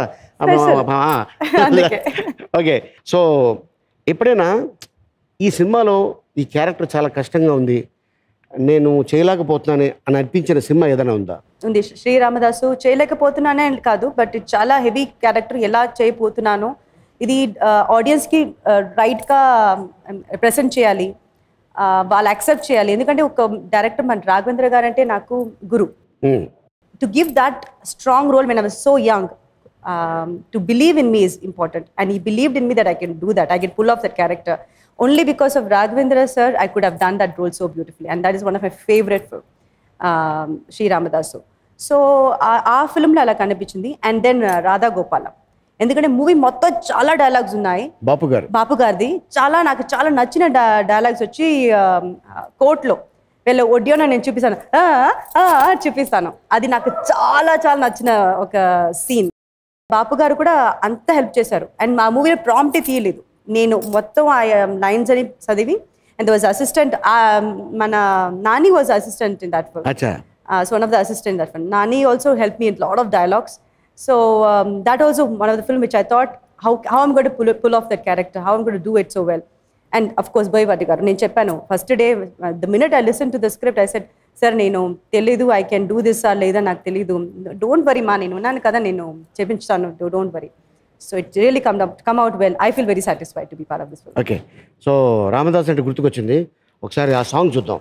ఓకే. సో ఎప్పుడైనా ఈ సినిమాలో ఈ క్యారెక్టర్ చాలా కష్టంగా ఉంది, నేను చేయలేకపోతున్నాను అని అనిపించిన సినిమా ఏదైనా ఉందా? ఉంది. శ్రీరామదాసు చేయలేకపోతున్నానే కాదు, బట్ చాలా హెవీ క్యారెక్టర్ ఎలా చేయబోతున్నాను, ఇది ఆడియన్స్కి రైట్గా ప్రెజెంట్ చేయాలి, వాళ్ళు యాక్సెప్ట్ చేయాలి. ఎందుకంటే ఒక డైరెక్టర్ మన రాఘవేంద్ర గారు అంటే నాకు గురు. To give that strong role when I was so young, to believe in me is important. And he believed in me that I can do that, I can pull off that character. Only because of Raghavendra sir, I could have done that role so beautifully. And that is one of my favorite film, um, Sri Ramadasu. So, ఆ ఫిల్మ్లో అలా కనిపించింది. And then Radha Gopalam, ఎందుకంటే movie మొత్తం చాలా dialogues ఉన్నాయి. బాపు గారు బాపు గారిది చాలా నాకు చాలా నచ్చిన డైలాగ్స్ వచ్చి కోర్టులో వీళ్ళు ఒడియోన నేను చూపిస్తాను "ఆ, ఆ" చూపిస్తాను. అది నాకు చాలా చాలా నచ్చిన ఒక సీన్. బాపు గారు కూడా అంత హెల్ప్ చేశారు. అండ్ మా మూవీలో ప్రాంప్టే తీయలేదు, నేను మొత్తం ఆ లైన్స్ అని చదివి. అండ్ వాజ్ అసిస్టెంట్, మన Nani was assistant in that film. అచ్చా. So one of the assistant that film. Nani also helped me in lot of dialogues. So um, that also one of the film which I thought how how I'm going to pull pull off that character, how I'm going to do it so well. And of course Boyapati garu nenu cheppanu first day the minute I listened to the script I said sir nenu telidu I can do this or leda naaku telidu, don't worry ma nenu unnanu kada nenu cheppinchanu, don't worry. So it really come up come out well. I feel very satisfied to be part of this film. Okay. So Ramadas అంటే గుర్తుకొచ్చింది, ఒకసారి ఆ song చూద్దాం.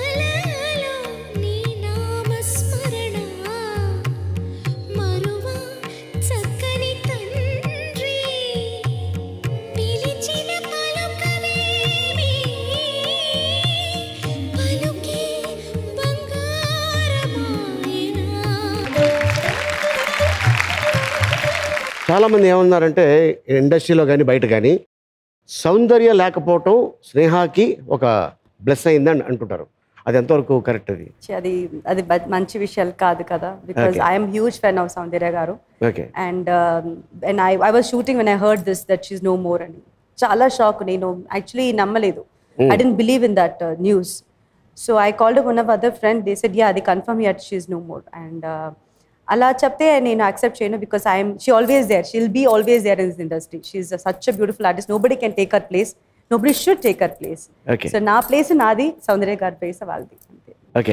చాలామంది ఏమన్నారంటే ఇండస్ట్రీలో కానీ బయట కానీ సౌందర్యం లేకపోవటం స్నేహాకి ఒక బ్లెస్ అయిందని అంటుంటారు. అది ఎంతవరకు కరెక్ట్? అది అది అది మంచి విషయాలు కాదు కదా, because I'm huge fan of Soundarya గారు. Okay. And and I I was shooting when I heard this that she's no more అని చాలా షాక్. నేను యాక్చువల్లీ నమ్మలేదు, I didn't believe in that news. So I called one of other friend, they said yeah అది confirm yet she's no more. And అలా చెప్తే నేను accept చేయను, because I'm she always there, she will be always there in this industry. She is such a beautiful artist, nobody can take her place, nobody should take her place. So నా place నాది, సౌందర్య గారి place వాళ్ళది. Okay.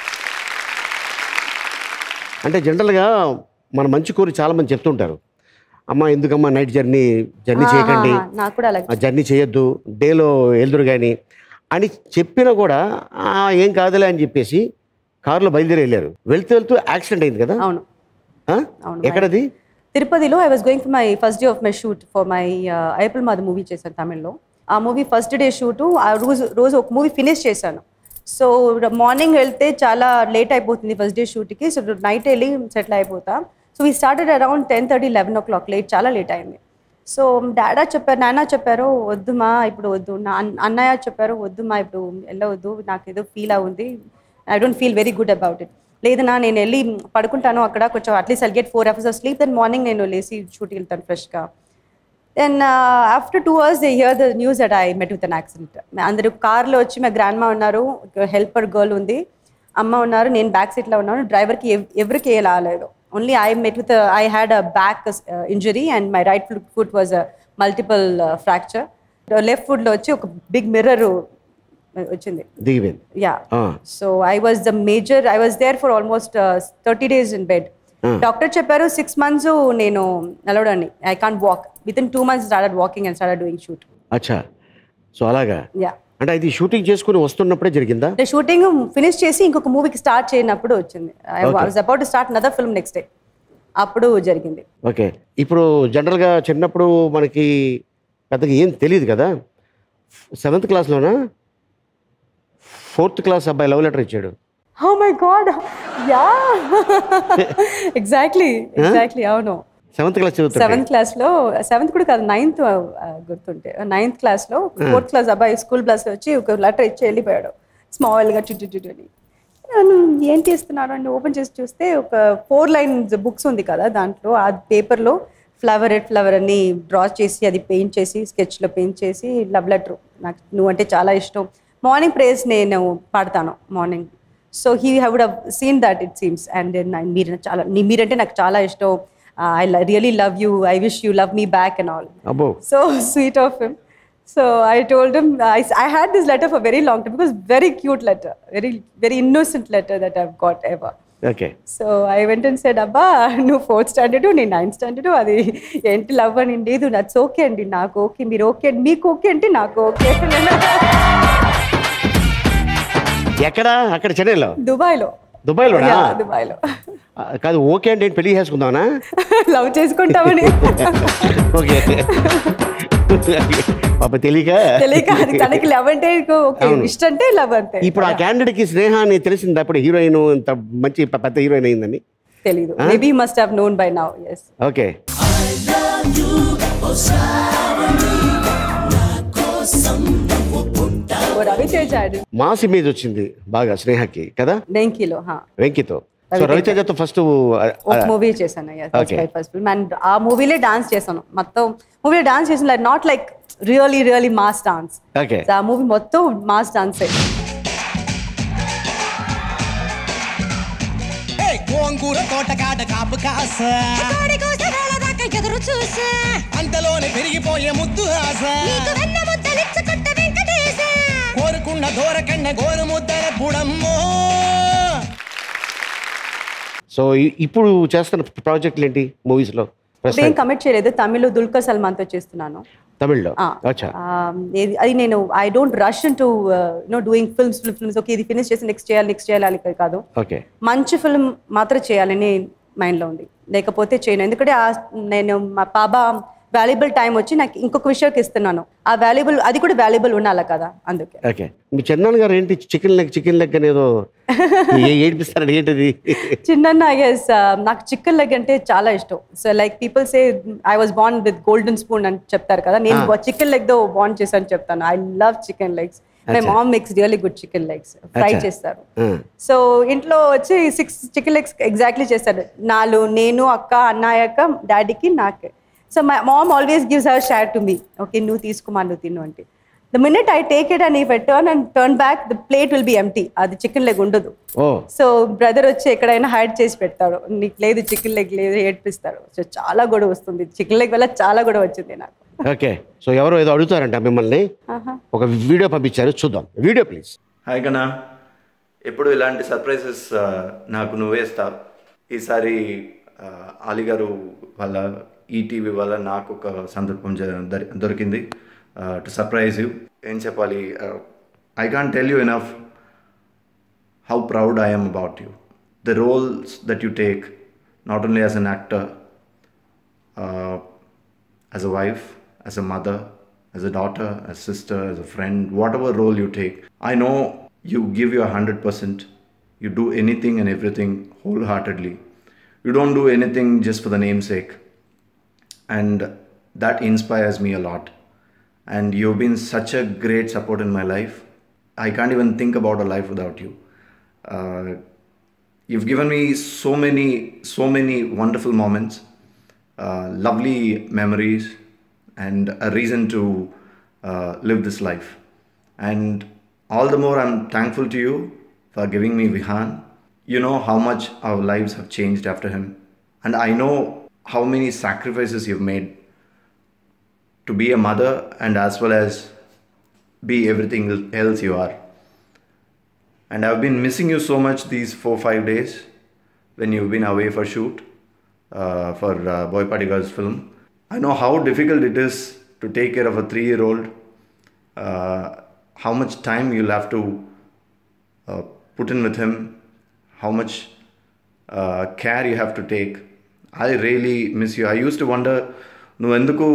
అంటే జనరల్గా మన మంచి కోరి చాలా మంది చెప్తుంటారు, అమ్మ ఎందుకమ్మా నైట్ జర్నీ జర్నీ చేయకండి, నాకు కూడా అలాగే జర్నీ చేయొద్దు, డేలో వెళ్దురు కానీ అని చెప్పినా కూడా ఏం కాదులే అని చెప్పేసి కారులో బయలుదేరి వెళ్ళారు. వెళ్తూ వెళ్తూ యాక్సిడెంట్ అయింది కదా? అవును. ఎక్కడది? తిరుపతిలో. I was going for my first day of my shoot for my ఐపల్ మాది మూవీ చేశాను తమిళ్లో. ఆ మూవీ ఫస్ట్ డే షూటు ఆ రోజు రోజు ఒక మూవీ ఫినిష్ చేశాను. సో మార్నింగ్ వెళ్తే చాలా లేట్ అయిపోతుంది ఫస్ట్ డే షూట్కి. సో నైట్ వెళ్ళి సెటిల్ అయిపోతాం. So we started around ten thirty eleven o'clock late, చాలా లేట్ అయింది. సో డాడా చెప్పారు, నాన్న చెప్పారు వద్దుమా ఇప్పుడు వద్దు, నా అన్నయ్య చెప్పారు వద్దుమా ఇప్పుడు వెళ్ళవద్దు, నాకు ఏదో ఫీల్ అవుంది, I don't feel very good about it. లేదన్నా నేను వెళ్ళి పడుకుంటాను అక్కడ కొంచెం, at least I'll get four hours of sleep, then morning నేను లేచి షూట్కి వెళ్తాను ఫ్రెష్గా. Then after two hours they hear the news that I met with an accident. అందరూ కార్లో వచ్చి మా గ్రాండ్ మా ఉన్నారు, హెల్పర్ గర్ల్ ఉంది, అమ్మ ఉన్నారు, నేను బ్యాక్ సీట్లో ఉన్నాను. డ్రైవర్కి ఎవరికి ఏ రాలేదు, only I met with I had a back injury and my right foot was a multiple fracture. Left ఫుట్లో వచ్చి ఒక బిగ్ మిర్రర్ వచ్చింది. Yeah. So I was the major, I was there for almost thirty days in bed. Doctor చెప్పారు six months నేను నడవడాన్ని, I can't walk. With in two months started walking and started doing shoot. అచ్చా. So అలాగా. Yeah. అంటే అది shooting చేసుకుని వస్తున్నప్పుడే జరిగిందా? Shooting finish చేసి ఇంకొక మూవీకి స్టార్ట్ చేయనప్పుడు వచ్చింది. I was about to start another film next day, అప్పుడు జరిగింది. ఓకే. ఇప్పుడు జనరల్గా చిన్నప్పుడు మనకి పెద్దగా ఏం తెలియదు కదా, సెవెంత్ క్లాస్లోనా ఫోర్త్ క్లాస్ అబ్బాయి లవ్ లెటర్ ఇచ్చాడు. Oh my god. Yeah exactly exactly అవును. సెవెంత్ క్లాస్ చదువుతా సెవెంత్ క్లాస్లో, సెవెంత్ కూడా కాదు నైన్త్ గుర్తుంటే, నైన్త్ క్లాస్లో ఫోర్త్ క్లాస్ అబ్బాయి స్కూల్ బస్లో వచ్చి ఒక లెటర్ ఇచ్చి వెళ్ళిపోయాడు స్మాల్గా చుట్టూ అని. నేను ఏం చేస్తున్నాను అని ఓపెన్ చేసి చూస్తే ఒక ఫోర్ లైన్స్ బుక్స్ ఉంది కదా, దాంట్లో ఆ పేపర్లో ఫ్లవర్ రెడ్ ఫ్లవర్ అని డ్రా చేసి అది పెయింట్ చేసి స్కెచ్లో పెయింట్ చేసి లవ్ లెటర్. నాకు నువ్వు అంటే చాలా ఇష్టం, మార్నింగ్ ప్రేయర్స్ నేను పాడతాను morning. So he would have seen that it seems. And మీరు చాలా మీరంటే నాకు చాలా ఇష్టం, I really love you, I wish you love me back and all. So sweet of him. So I told him, I, I had this letter for very long time because very cute letter, very very innocent letter that I've got ever. Okay. So I went and said, Abba, no fourth standard, no ninth standard, adi enti love ani ledu, that's okay andi, naaku okay, meer okay, meeku okay ante naaku okay. ఎక్కడ? అక్కడ చెన్నైలో? దుబాయ్లో. దుబాయ్లోనా? దుబాయ్లో. కాదు okay అంటే పెళ్లి చేసుకుందామనా? Love చేసుకుంటామని. Okay. పాప తెలియక తెలియక అది తనకి లవ్ అంటే ఓకే, ఇష్టం అంటే లవ్ అంతే. ఇప్పుడు ఆ క్యాండిడేట్ కి స్నేహాన్ని తెలిసింది అప్పుడు హీరోయిన్ ఇంత మంచి పెద్ద హీరోయిన్ అయిందని తెలీదు. Maybe must have known by now. yes. Okay. I love Ravi Teja mass image వచ్చింది బాగా స్నేహకి కదా, వెంకీలో వెంకీతో. సో రవితేజతో ఫస్ట్ ఒక మూవీ చేశాను, ఫస్ట్ ఫిల్మ్. అండ్ ఆ మూవీలే డాన్స్ చేశాను, మొత్తం మూవీలో డాన్స్ చేసాను. Like not like really really mass dance. ఆ మూవీ మొత్తం మాస్ డాన్సే. గోంగూర తోటకాడ కాపు కాస ఎదురు చూసా అంతలోనే పెరిగిపోయే ముద్దు ఆశ కోరుకున్న దూరకండ గోరు ముద్దల పుడమ్మో. సో ఇప్పుడు చేస్తున్న ప్రాజెక్టులు ఏంటి మూవీస్ లో? ఏం కమిట్ చేయలేదు. తమిళ్ దుల్కర్ సల్మాన్ తో చేస్తున్నాను. తమిళ్లో అది నేను I don't rush into no doing films films okay ఇది ఫినిష్ చేసి నెక్స్ట్ చేయాలి నెక్స్ట్ చేయాలి కాదు. మంచి ఫిల్మ్ మాత్రం చేయాలని మైండ్ లో ఉంది, లేకపోతే చేయను. ఎందుకంటే నేను మా బాబా వాల్యుబుల్ టైం వచ్చి నాకు ఇంకొక విషయానికి ఇస్తున్నాను. ఆ వాల్యుబుల్ అది కూడా వాల్యుబుల్ ఉండాలి కదా, అందుకే. ఓకే. మీ చిన్నాన్న గారు ఏంటి చికెన్ లెగ్ చికెన్ లెగ్ అనేదో ఏడిపిస్తారని ఏంటిది? చిన్న ఎస్ నాకు చికెన్ లెగ్ అంటే చాలా ఇష్టం. So like people say I was born with golden spoon అని చెప్తారు కదా, నేను చికెన్ లెగ్ తో బార్న్ చేశాను చెప్తాను. I love chicken legs. My mom makes really good chicken legs, fry చేస్తారు. సో ఇంట్లో వచ్చి సిక్స్ చికెన్ లెగ్స్ ఎగ్జాక్ట్లీ చేస్తారు. నాలుగు నేను అక్క అన్నయ్య అక్క డాడీకి నాకు. So my mom always gives her share to me. Okay నువ్వు తీసుకోమా నువ్వు తిను అంటే the minute I take it and if I turn and turn back the plate will be empty. అది చికెన్ లెగ్ ఉండదు. సో బ్రదర్ వచ్చి ఎక్కడైనా hide చేసి పెడతాడు, నీకు లేదు చికెన్ లెగ్ లేదు ఏడ్పిస్తాడు. సో చాలా గొడవ వస్తుంది, చికెన్ లెగ్ వల్ల చాలా గొడవ వచ్చింది నాకు. ఓకే. సో ఎవరో ఏదో అడుగుతారంట మిమ్మల్ని, ఒక వీడియో పంపించారు చూద్దాం. Video please. హాయ్ కన్నా, ఎప్పుడు ఇలాంటి సర్ప్రైజెస్ నాకు నువ్వే ఇస్తావు. ఈసారి ఆలీ గారు వాళ్ళ ఈటీవీ వల్ల నాకు ఒక సందర్భం దొరికింది టు సర్ప్రైజ్ యూ. ఏం చెప్పాలి, I can't tell you enough how proud I am about you. The roles that you take, not only as an actor, uh, as a wife, as a mother, as a daughter, as a sister, as a friend, whatever role you take, I know you give your one hundred percent. You do anything and everything wholeheartedly. You don't do anything just for the namesake. And that inspires me a lot. And you've been such a great support in my life. I can't even think about a life without you. Uh, you've given me so many, so many wonderful moments, uh, lovely memories, and a reason to uh, live this life. And all the more I'm thankful to you for giving me Vihan. You know how much our lives have changed after him. And I know how many sacrifices you've made to be a mother and as well as be everything else you are. And I've been missing you so much these four five days when you've been away for shoot uh, for uh, Boy Party Girls film. I know how difficult it is to take care of a three-year-old, uh, how much time you'll have to uh, put in with him, how much uh, care you have to take. I really miss you. I used to wonder, నువ్వెందుకు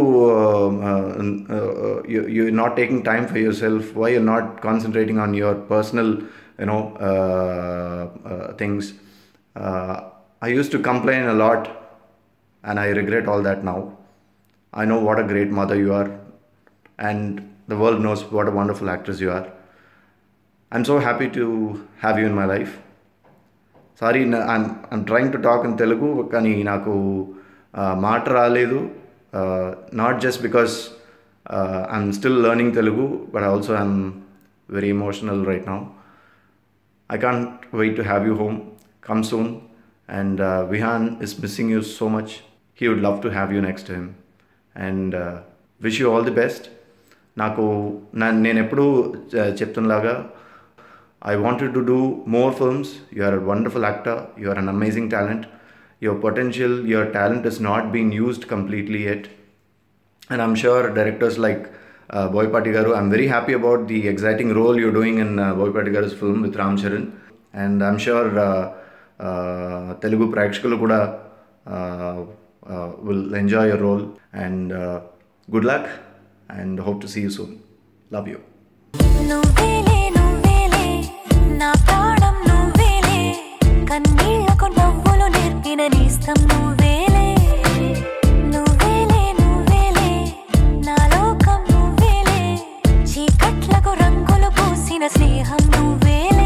you're not taking time for yourself, why you're not concentrating on your personal, you know, uh, uh, things. Uh, I used to complain a lot and I regret all that now. I know what a great mother you are and the world knows what a wonderful actress you are. I'm so happy to have you in my life. Sorry, I'm, I'm trying to talk in Telugu, కానీ నాకు మాట రాలేదు. Not just because uh, I'm still learning Telugu, but also I'm very emotional right now. I can't wait to have you home. Come soon. And uh, Vihan is missing you so much. He would love to have you next to him. And uh, wish you all the best. నాకు నేను ఎప్పుడు చెప్తున్నలాగా I wanted to do more films. You are a wonderful actor. You are an amazing talent. Your potential, your talent is not being used completely yet. And I'm sure directors like uh, Boy Party Garu, I'm very happy about the exciting role you're doing in uh, Boy Party Garu's film with Ram Charan. And I'm sure uh, uh, Telugu Prakshakulu kuda uh, uh, will enjoy your role. And uh, good luck and hope to see you soon. Love you. నా ప్రాణం నువ్వేలే, కన్నీళ్లకు నవ్వులు నేర్పిన నేస్తం నువ్వేలే, నువ్వేలే నువ్వేలే నాకు రంగులు పూసిన స్నేహం నువ్వేలే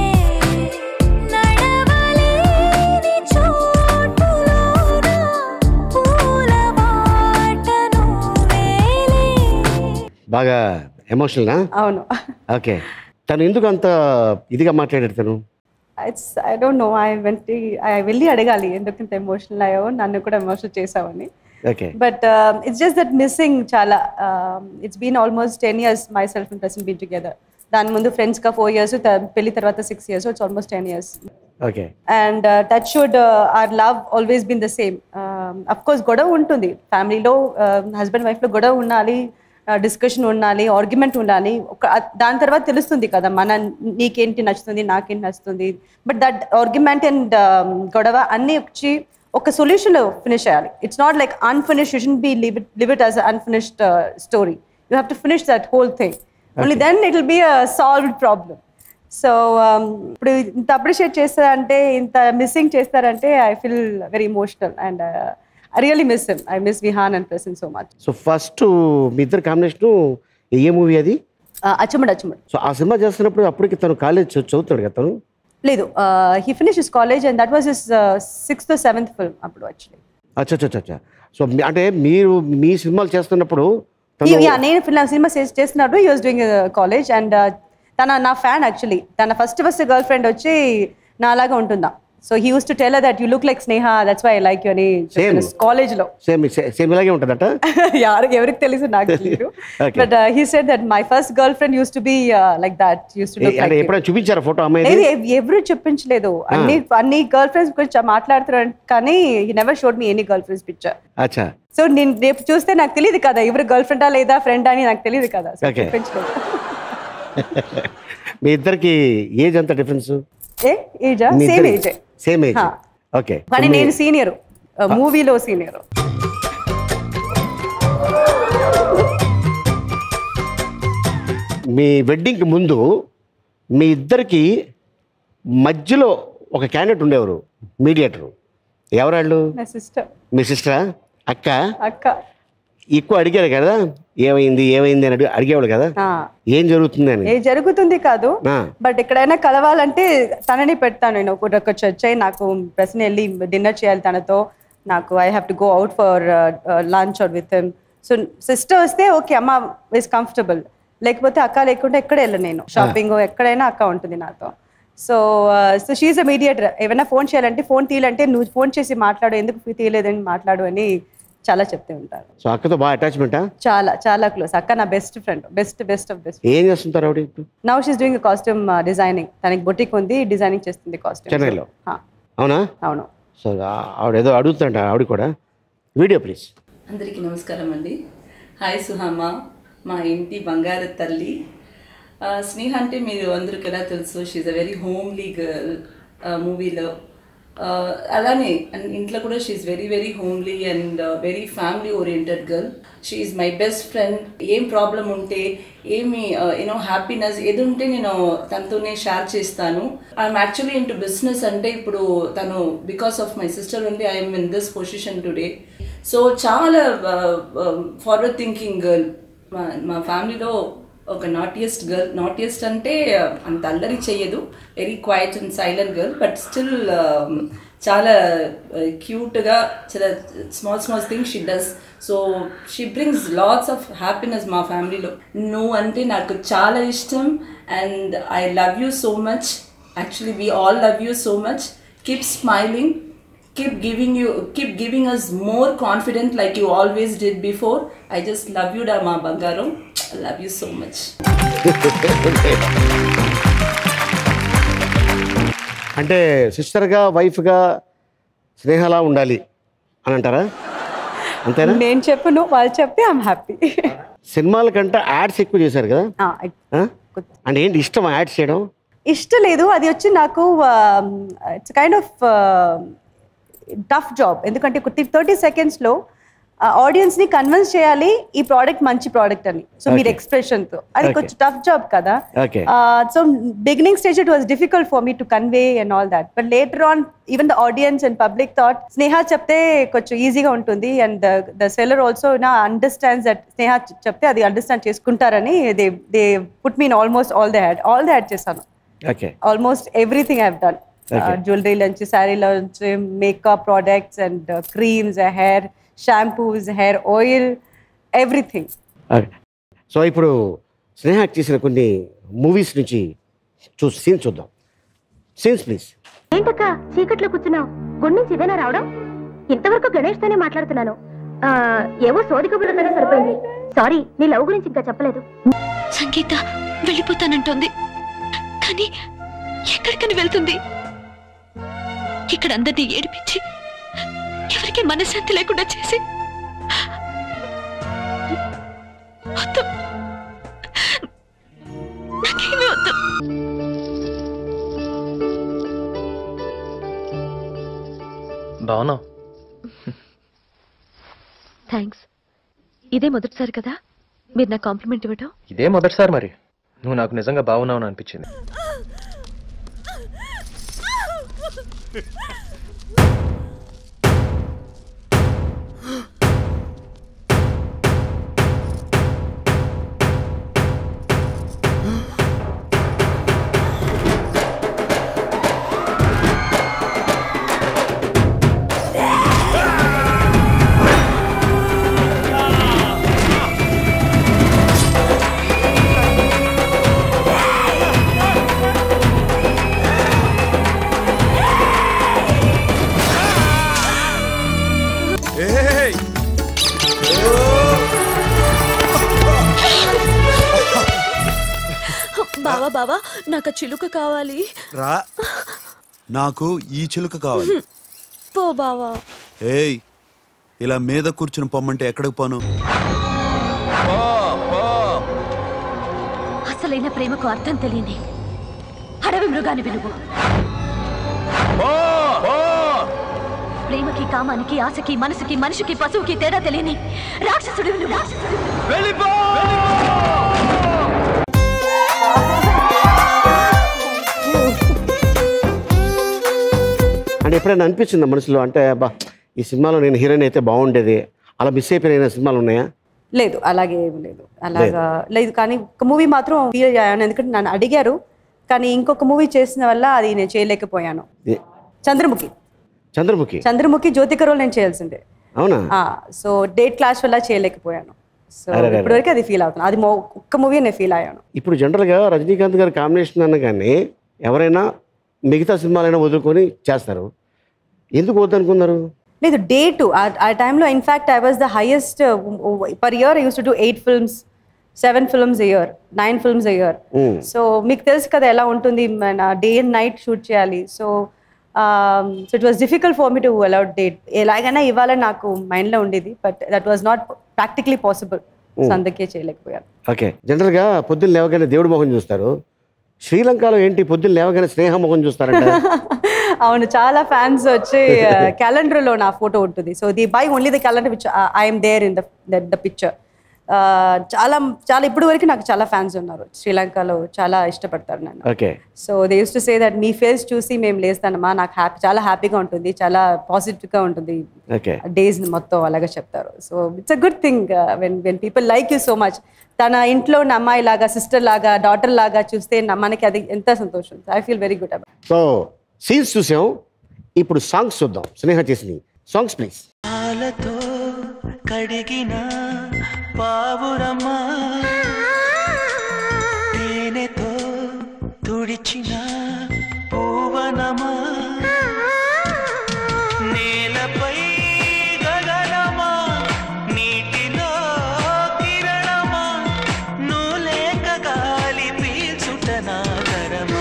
నడవలేని చోటులోన పూల బాట నువ్వేలే. బాగా ఎమోషనల్నా? అవును. ఓకే. తను ఎందుకు అంత ఇదిగా మాట్లాడాడు తను? It's I don't know, I went I వెళ్ళి అడగాలి ఎందుకు ఇంత ఎమోషనల్ అయ్యావో, నన్ను కూడా ఎమోషనల్ చేసావని. Okay. But it's just that missing చాలా. It's been almost ten years myself and Prasan been together. దాని ముందు ఫ్రెండ్స్గా ఫోర్ ఇయర్స్, పెళ్లి తర్వాత six years, it's almost ten years. Okay. And that should or love always been the same. Of course గొడవ ఉంటుంది ఫ్యామిలీలో, husband వైఫ్లో గొడవ ఉండాలి, డిస్కషన్ ఉండాలి, ఆర్గ్యుమెంట్ ఉండాలి. ఒక దాని తర్వాత తెలుస్తుంది కదా మన నీకేంటి నచ్చుతుంది, నాకేంటి నచ్చుతుంది. బట్ దట్ ఆర్గ్యుమెంట్ అండ్ గొడవ అన్నీ వచ్చి ఒక సొల్యూషన్లో ఫినిష్ చేయాలి. It's not like unfinished, you should be live it live it as unfinished story. You have to finish that whole thing, only then it will be a solved problem. So ఇప్పుడు ఇంత appreciate చేస్తారంటే, ఇంత missing చేస్తారంటే I feel very emotional and I really miss him. I miss Vihan and Prasan so much. So first మీ ఇద్దరు combination ఏ movie అది? అచ్చమ్మడు అచ్చమ్మడు. So ఆ cinema చేస్తున్నప్పుడు అప్పటికి తను కాలేజ్ చదువుతాడు కదా తను? లేదు, he finish his college and that was his sixth seventh film అప్పుడు యాక్చువల్లీ. అచ్చా అచ్చా అచ్చా. సో అంటే మీరు మీ సినిమాలు చేస్తున్నప్పుడు నేను సినిమా చేస్తున్నప్పుడు he was doing college and తన నా ఫ్యాన్ యాక్చువల్లీ. తన ఫస్ట్ ఫస్ట్ గర్ల్ ఫ్రెండ్ వచ్చి నాలాగా ఉంటుందా. So he use to tell that you look like Sneha, that's why I like you అని కాలేజ్ లో. సేమ్ సేమ్ ఇలాగే ఉంటదట. యారికి ఎవరికి తెలుసు, నాకు తెలియదు. But he said that my first girl friend use to be like that, use to look like. ఎప్పుడైనా చూపించారా ఫోటో అమ్మాయి? ఎవరు చూపించలేదు. అన్ని అన్ని గర్ల్ ఫ్రెండ్స్ గురించి మాట్లాడుతున్నారు కానీ he never showed me any girl friends picture. అచ్చా. సో నేను రేపు చూస్తే నాకు తెలియదు కదా ఎవరు గర్ల్ ఫ్రెండా లేదా ఫ్రెండ్ అని నాకు తెలియదు కదా. చూపించలేదు. మీ ఇద్దరికి ఏజ్ ఎంత డిఫరెన్స్? ఏ ఏజా? Same age. Same age. Okay. కానీ నేను సీనియర్, మూవీలో సీనియర్. మీ వెడ్డింగ్కి ముందు మీ ఇద్దరికి మధ్యలో ఒక క్యాండిడేట్ ఉండేవారు, మీడియేటరు. ఎవరాళ్ళు? నా సిస్టర్. మీ సిస్టరా? అక్క? అక్క. ఎక్కువ అడిగారు కదా ఏమైంది ఏమైంది అని అడిగేవాళ్ళు కదా ఏం జరుగుతుంది అని. ఏ జరుగుతుంది కాదు, బట్ ఎక్కడైనా కలవాలంటే తనని పెడతాను నేను. ఒక చర్చ్ అయ్యి నాకు ప్రశ్న వెళ్ళి డిన్నర్ చేయాలి తనతో, నాకు I have to go out for lunch or with him. So sister వస్తే ఓకే అమ్మ ఇస్ కంఫర్టబుల్, లేకపోతే అక్క లేకుంటే ఎక్కడ వెళ్ళను నేను. షాపింగ్ ఎక్కడైనా అక్క ఉంటుంది నాతో. So so she's a mediator. ఏమైనా ఫోన్ చేయాలంటే ఫోన్ తీయాలంటే నువ్వు ఫోన్ చేసి మాట్లాడు, ఎందుకు తీయలేదని మాట్లాడు అని చాలా చెప్తూ ఉంటారు. సో అక్కతో బాగా అటాచ్మెంటా? చాలా చాలా క్లోజ్. అక్క నా best friend, best best of best. ఏం చేస్తుంటారు ఆవిడ ఇప్పుడు? Now she's doing costume designing. తనకి బొటిక్ ఉంది, డిజైనింగ్ చేస్తుంది కాస్ట్యూమ్ చెన్నైలో. అవునా? అవును. సో ఆవిడ ఏదో అడుగుతుంట ఆవిడ కూడా. Video please. అందరికీ నమస్కారం అండి. హాయ్ సుహామ, మా ఇంటి బంగారు తల్లి. స్నేహ అంటే మీరు అందరికి ఎలా తెలుసు, she's a very homely girl. మూవీలో అలానే ఇంట్లో కూడా she's very very homely and very family oriented girl. She's my best friend. ఏం ప్రాబ్లం ఉంటే, ఏమి యూనో హ్యాపీనెస్ ఏది ఉంటే నేను తనతోనే షేర్ చేస్తాను. I'm actually in to business. అంటే ఇప్పుడు తను because of my sister only I'm in this position today. So చాలా ఫార్వర్డ్ థింకింగ్ గర్ల్. మా మా ఫ్యామిలీలో ఒక నాటియెస్ట్ గర్ల్. నాటియెస్ట్ అంటే అంత అల్లరి చెయ్యదు, very quiet and silent girl, but still చాలా క్యూట్గా చాలా small small things she does. So she brings lots of happiness మా ఫ్యామిలీలో. నువ్వు అంటే నాకు చాలా ఇష్టం and I love you so much. Actually we all love you so much. Keep smiling, keep giving you keep giving us more confident like you always did before. I just love you da ma bangaram. I love you so much. అంటే సిస్టర్గా వైఫ్గా స్నేహలా ఉండాలి అని అంటారా? అంతేనా? నేను చెప్పను, వాళ్ళు చెప్తే I'm happy. సినిమాల కంటే యాడ్స్ ఎక్కువ చేశారు కదా, అంటే ఏంటి ఇష్టం యాడ్స్ చేయడం? ఇష్టం లేదు, అది వచ్చి నాకు it's kind of tough job. ఎందుకంటే థర్టీ సెకండ్స్లో ఆడియన్స్ ని కన్విన్స్ చేయాలి ఈ ప్రోడక్ట్ మంచి ప్రోడక్ట్ అని. సో మీరు ఎక్స్ప్రెషన్ తో అది కొంచెం టఫ్ జాబ్ కదా. So beginning stage it was difficult for me to convey and all that. But later on even the audience and public thought Sneha చెప్తే కొంచెం ఈజీగా ఉంటుంది అండ్ ద సెల్లర్ ఆల్సో నా అండర్స్టాండ్స్ దట్ స్నేహ చెప్తే అది అండర్స్టాండ్ చేసుకుంటారని they they put me in almost all the ad all the ad చేశాను. Almost everything I have done. Jewellery నుంచి, శారీ నుంచి, makeup products and creams, hair shampoos, hair oil, everything. So ఇప్పుడు స్నేహ చేసిన కొన్ని movies నుంచి చూ సీన్స్ చూద్దాం. Scenes please. ఏంటక్క చీకట్లో కూర్చున్నావు? గుడి నుంచి ఇదేనా రావడం? ఇంతవరకు గణేష్ తోనే మాట్లాడుతున్నాను. ఏవో సోది కబుర్లతోనే సరిపోయింది. సారీ, నీ లవ్ గురించి ఇంకా చెప్పలేదు. సంగీత వెళ్ళిపోతానంటోంది, కానీ ఎక్కడికని వెళ్తుంది? ఇక్కడ అందరినీ ఏడిపించి ఎవరికి మనశ్శాంతి లేకుండా చేసి వద్దు, నాకేమీ వద్దు. బావునా? థ్యాంక్స్. ఇదే మొదటిసారి కదా మీరు నా కాంప్లిమెంట్ ఇవ్వటం? ఇదే మొదటిసారి. మరి నువ్వు నాకు నిజంగా బాగున్నావు అనిపించింది. బావా బావా నాకు చిలుక కావాలి రా. నాకు ఈ చిలుక కావాలి. పో బావా. ఏయ్, ఇలా మీద కూర్చుని పొమ్మంటే ఎక్కడికి పోను? అసలైన ప్రేమకు అర్థం తెలియని అడవి మృగాన్ని విలువ. ప్రేమకి, కామానికి, ఆశకి, మనసుకి, మనిషికి, పశువుకి తేడా తెలియని రాక్షసుడు విలువ. అంటే ఎప్పుడైనా అనిపించిందా మనసులో, అంటే అబ్బా ఈ సినిమాలో నేను హీరోయిన్ అయితే బాగుండేది, అలా మిస్ అయిపోయిన సినిమాలు ఉన్నాయా? లేదు, అలాగే ఏమి లేదు. అలాగా లేదు, కానీ ఒక మూవీ మాత్రం ఫీల్ అయ్యాను. ఎందుకంటే నన్ను అడిగారు, కానీ ఇంకొక మూవీ చేసిన వల్ల అది నేను చేయలేకపోయాను. చంద్రముఖి. చంద్రముఖి చంద్రముఖి జ్యోతిక రోల్ నేను చేయాల్సిందే. అవునా? సో డేట్ క్లాష్ వల్ల చేయలేకపోయాను. సో ఇప్పటివరకు అది ఫీల్ అవుతుంది. అది ఒక్క మూవీ నేను ఫీల్ అయ్యాను. ఇప్పుడు జనరల్గా రజనీకాంత్ గారి కాంబినేషన్ అన్న కానీ ఎవరైనా మిగతా సినిమాలైనా వదులుకొని చేస్తారు, ఎందుకు వద్దనుకున్నారు? లేదు, డేట్ ఆ టైంలో in fact I was the highest per year. I use to do eight films, seven films a year, nine films a year. So మీకు తెలుసు కదా ఎలా ఉంటుంది, డే అండ్ నైట్ షూట్ చేయాలి. So so it was difficult for me to allot date. ఎలాగైనా ఇవ్వాలని నాకు మైండ్లో ఉండేది, but that was not practically possible. So అందుకే చేయలేకపోయాను. ఓకే. జనరల్గా పొద్దున్న లేవగానే దేవుడి మొహం చూస్తారు, శ్రీలంకలో ఏంటి పొద్దున్న లేవగానే స్నేహ మొహం చూస్తారంట? అవును, చాలా ఫ్యాన్స్ వచ్చి క్యాలెండర్లో నా ఫోటో ఉంటుంది. So the by only the calendar which I'm there in the the picture. చాలా చాలా ఇప్పుడు వరకు నాకు చాలా ఫ్యాన్స్ ఉన్నారు శ్రీలంకలో, చాలా ఇష్టపడతారు నన్ను. Okay. So they use to say that మీ ఫేస్ చూసి మేము లేస్తానమ్మా, నాకు హ్యాపీ, చాలా హ్యాపీగా ఉంటుంది, చాలా పాజిటివ్గా ఉంటుంది డేస్ మొత్తం, అలాగా చెప్తారు. So it's a good thing when when people like you so much. తన ఇంట్లో ఉన్న అమ్మాయి లాగా, సిస్టర్ లాగా, డాటర్ లాగా చూస్తే మనకి అది ఎంత సంతోషం. I feel very good about. So scenes చూసాం, ఇప్పుడు సాంగ్స్ చూద్దాం. స్నేహ చేసింది సాంగ్స్ ప్లీజ్. పాలతో కడిగిన పావురమ్మా, తేనెతో తుడిచిన పూవనమా, నేలపై గగనమా, నీటిలో కిరణమా, నువ్వు లేక గాలి పీల్చుట నాగరమా.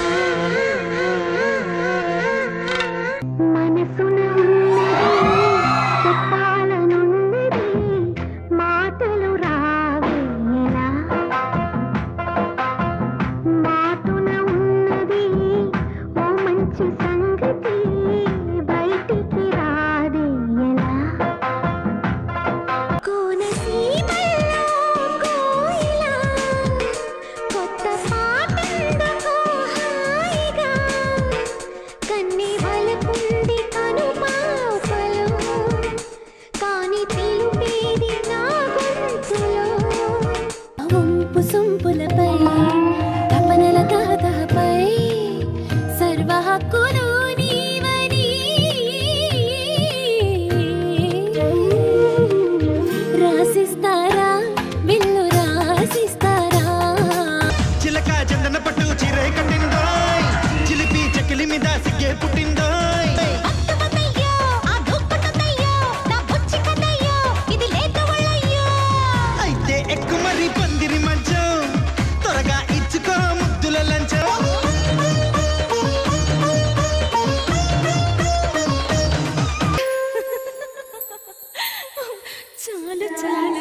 సొంపులపై తపనల తహతహపై సర్వ హక్కులు నీవని రాసిస్తారా విల్లు రాసిస్తారా చిలక చందన పట్టు చీరే కట్టిందోయ్ చిలిపి చెకిలి మీద సిగ్గే పుట్టిందోయ్ అయితే ఎక్కు మరి పందిరి మంచం త్వరగా ఇచ్చుకో ముద్దుల లంచం చాలు చాలు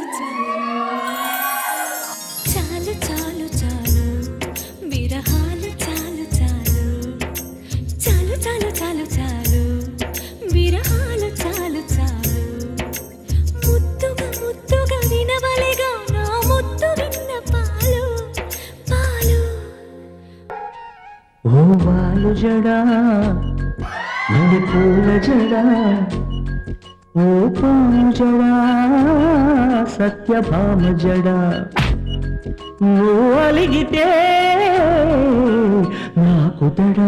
చాలు చాలు చాలు విరహాలు చాలు చాలు చాలు చాలు చాలు చాలు విరహాలు చాలు చాలు ముద్దుగా ముద్దుగా వినవలిగా నా ముద్దు విన్న పాలు పాలు ఓ వాలు జడా మల్లె పూల జడా ఓ పాలు జడా సత్యభామ జడా ఓ అలిగితే నాకు దడా.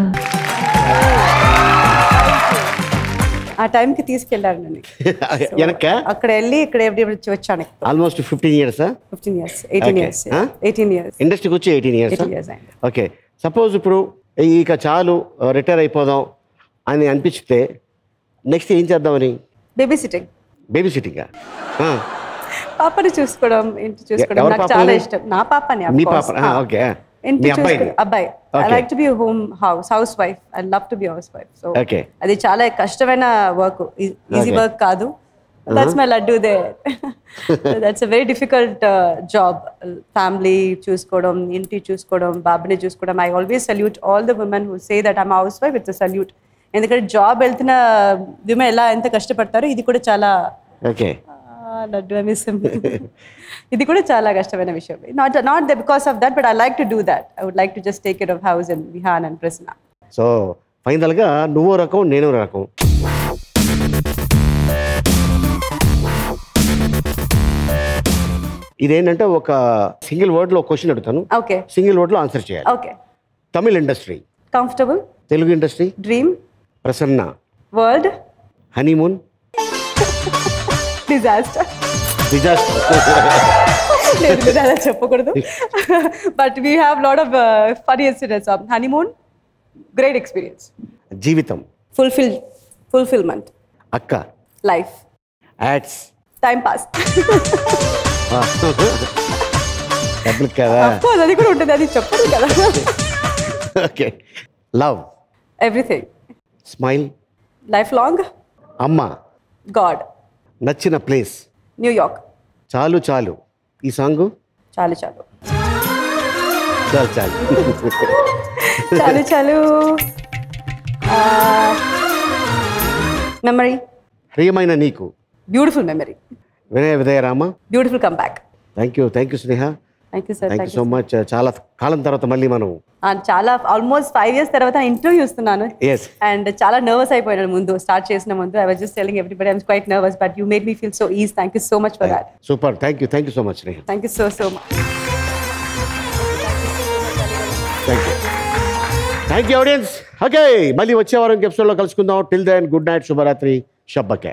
ఆ టైంకి తీసుకెళ్ళారు నన్ను. వెనక అక్కడ వెళ్ళి ఇక్కడ ఎప్పుడు వచ్చాను. Almost fifteen years fifteen years eighteen years eighteen years ఇండస్ట్రీకి వచ్చి ఎయిటీన్ ఇయర్స్ ఎయిటీన్ ఇయర్స్ అయింది. ఓకే, సపోజ్ ఇప్పుడు ఇక చాలు రిటైర్ అయిపోదాం అని అనిపిస్తే నెక్స్ట్ ఏం చేద్దామని? Baby sitting. బేబీ సిట్టింగా? పాపని చూసుకోవడం, ఇంటి చూసుకోవడం నాకు చాలా ఇష్టం. నా పాపని. మీ పాప? ఓకే. ఇంటి చూసుకోవడం. అబ్బాయి. I like to be home house house wife. I love to be house wife. So అది చాలా కష్టమైన వర్క్, ఈజీ వర్క్ కాదు. That's my laddu there. That's a very difficult job. Family చూసుకోవడం, ఇంటి చూసుకోవడం, బాబుని చూసుకోవడం. I always salute all the women who say that I'm house wife. It's a salute. ఎందుకంటే జాబ్ వెళ్తున్న విమెన్ ఎలా ఎంత కష్టపడతారో ఇది కూడా చాలా లడ్డు మిస్ ఇది కూడా చాలా కష్టమైన విషయం. Not not because of that, but I like to do that. I would like to just take care of house and Vihaan and Prasanna. So ఫైనల్గా నువ్వో రకం నేను రకం. ఇదేంటంటే ఒక సింగిల్ వర్డ్ లో క్వశ్చన్ అడుగుతాను. ఓకే. సింగిల్ వర్డ్ లో ఆన్సర్ చేయాలి. Okay. Tamil industry. Comfortable. Telugu industry. Dream. Prasanna. Word. Honeymoon. Disaster. Disaster లేదు అలా చెప్పకూడదు. But we have lot of funny incidents of honeymoon. Great experience. జీవితం. Fulfil fulfilment. అక్క. లైఫ్. యాడ్స్. Time pass. డబ్బులు కదా. అది కూడా ఉంటుంది, అది చెప్పదు కదా. Okay. Love. Everything. Smile. Life long. అమ్మ. గాడ్. నచ్చిన ప్లేస్. న్యూయార్క్. చాలు చాలు ఈ సాంగ్. చాలు చాలు చాలు చాలు చాలు చాలు. మెమరీ. ప్రియమైన నీకు. Beautiful memory. Vinaya Vidheya Rama. Beautiful come back. Thank you thank you Sneha. Thank you sir. Thank you so much. చాలా కాలం తర్వాత మళ్ళీ మనం చాలా ఆల్మోస్ట్ ఫైవ్ ఇయర్స్ తర్వాత ఇంటర్వ్యూ ఇస్తున్నాను. ఎస్. అండ్ చాలా నర్వస్ అయిపోయాను ముందు స్టార్ట్ చేసిన ముందు. I was just telling everybody I am quite nervous, but you made me feel so easy. Thank you so much for that. Super. Thank you thank you so much Sneha. Thank you so so much. Thank you thank you audience. Okay, మళ్ళీ వచ్చే వారం ఎపిసోడ్లో కలుసుకుందాం. Till then good night, శుభరాత్రి, షబ్బకే.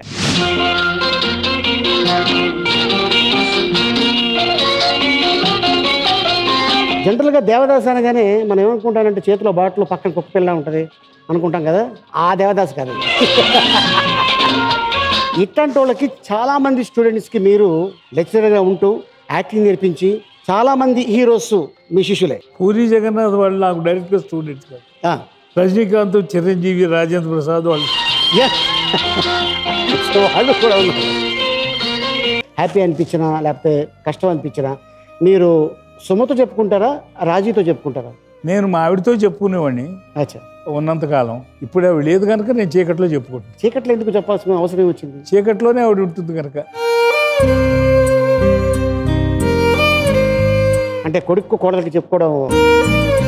జనరల్గా దేవదాస్ అనగానే మనం ఏమనుకుంటానంటే చేతిలో బాటిల్ పక్కన కుక్క పిల్ల ఉంటుంది అనుకుంటాం కదా. ఆ దేవదాస్ కాదు. ఇట్లాంటి వాళ్ళకి చాలామంది స్టూడెంట్స్కి మీరు లెక్చరర్గా ఉంటూ యాక్టింగ్ నేర్పించి చాలామంది హీరోస్ మీ శిష్యులే. పూరి జగన్నాథ్ వాళ్ళు నాకు డైరెక్ట్గా స్టూడెంట్స్ కాదు. రజనీకాంత్, చిరంజీవి, రాజేంద్ర ప్రసాద్ వాళ్ళు వాళ్ళు కూడా ఉన్నారు. హ్యాపీ అనిపించినా లేకపోతే కష్టం అనిపించినా మీరు సుమతో చెప్పుకుంటారా, రాజీతో చెప్పుకుంటారా? నేను మా ఆవిడతో చెప్పుకునేవాడిని అచ్చా ఉన్నంతకాలం. ఇప్పుడు ఆవిడ లేదు కనుక నేను చీకట్లో చెప్పుకుంటాను. చీకట్లో ఎందుకు చెప్పాల్సిన అవసరం వచ్చింది? చీకట్లోనే ఆవిడ ఉంటుంది కనుక. అంటే కొడుకు కోడలకి చెప్పుకోవడం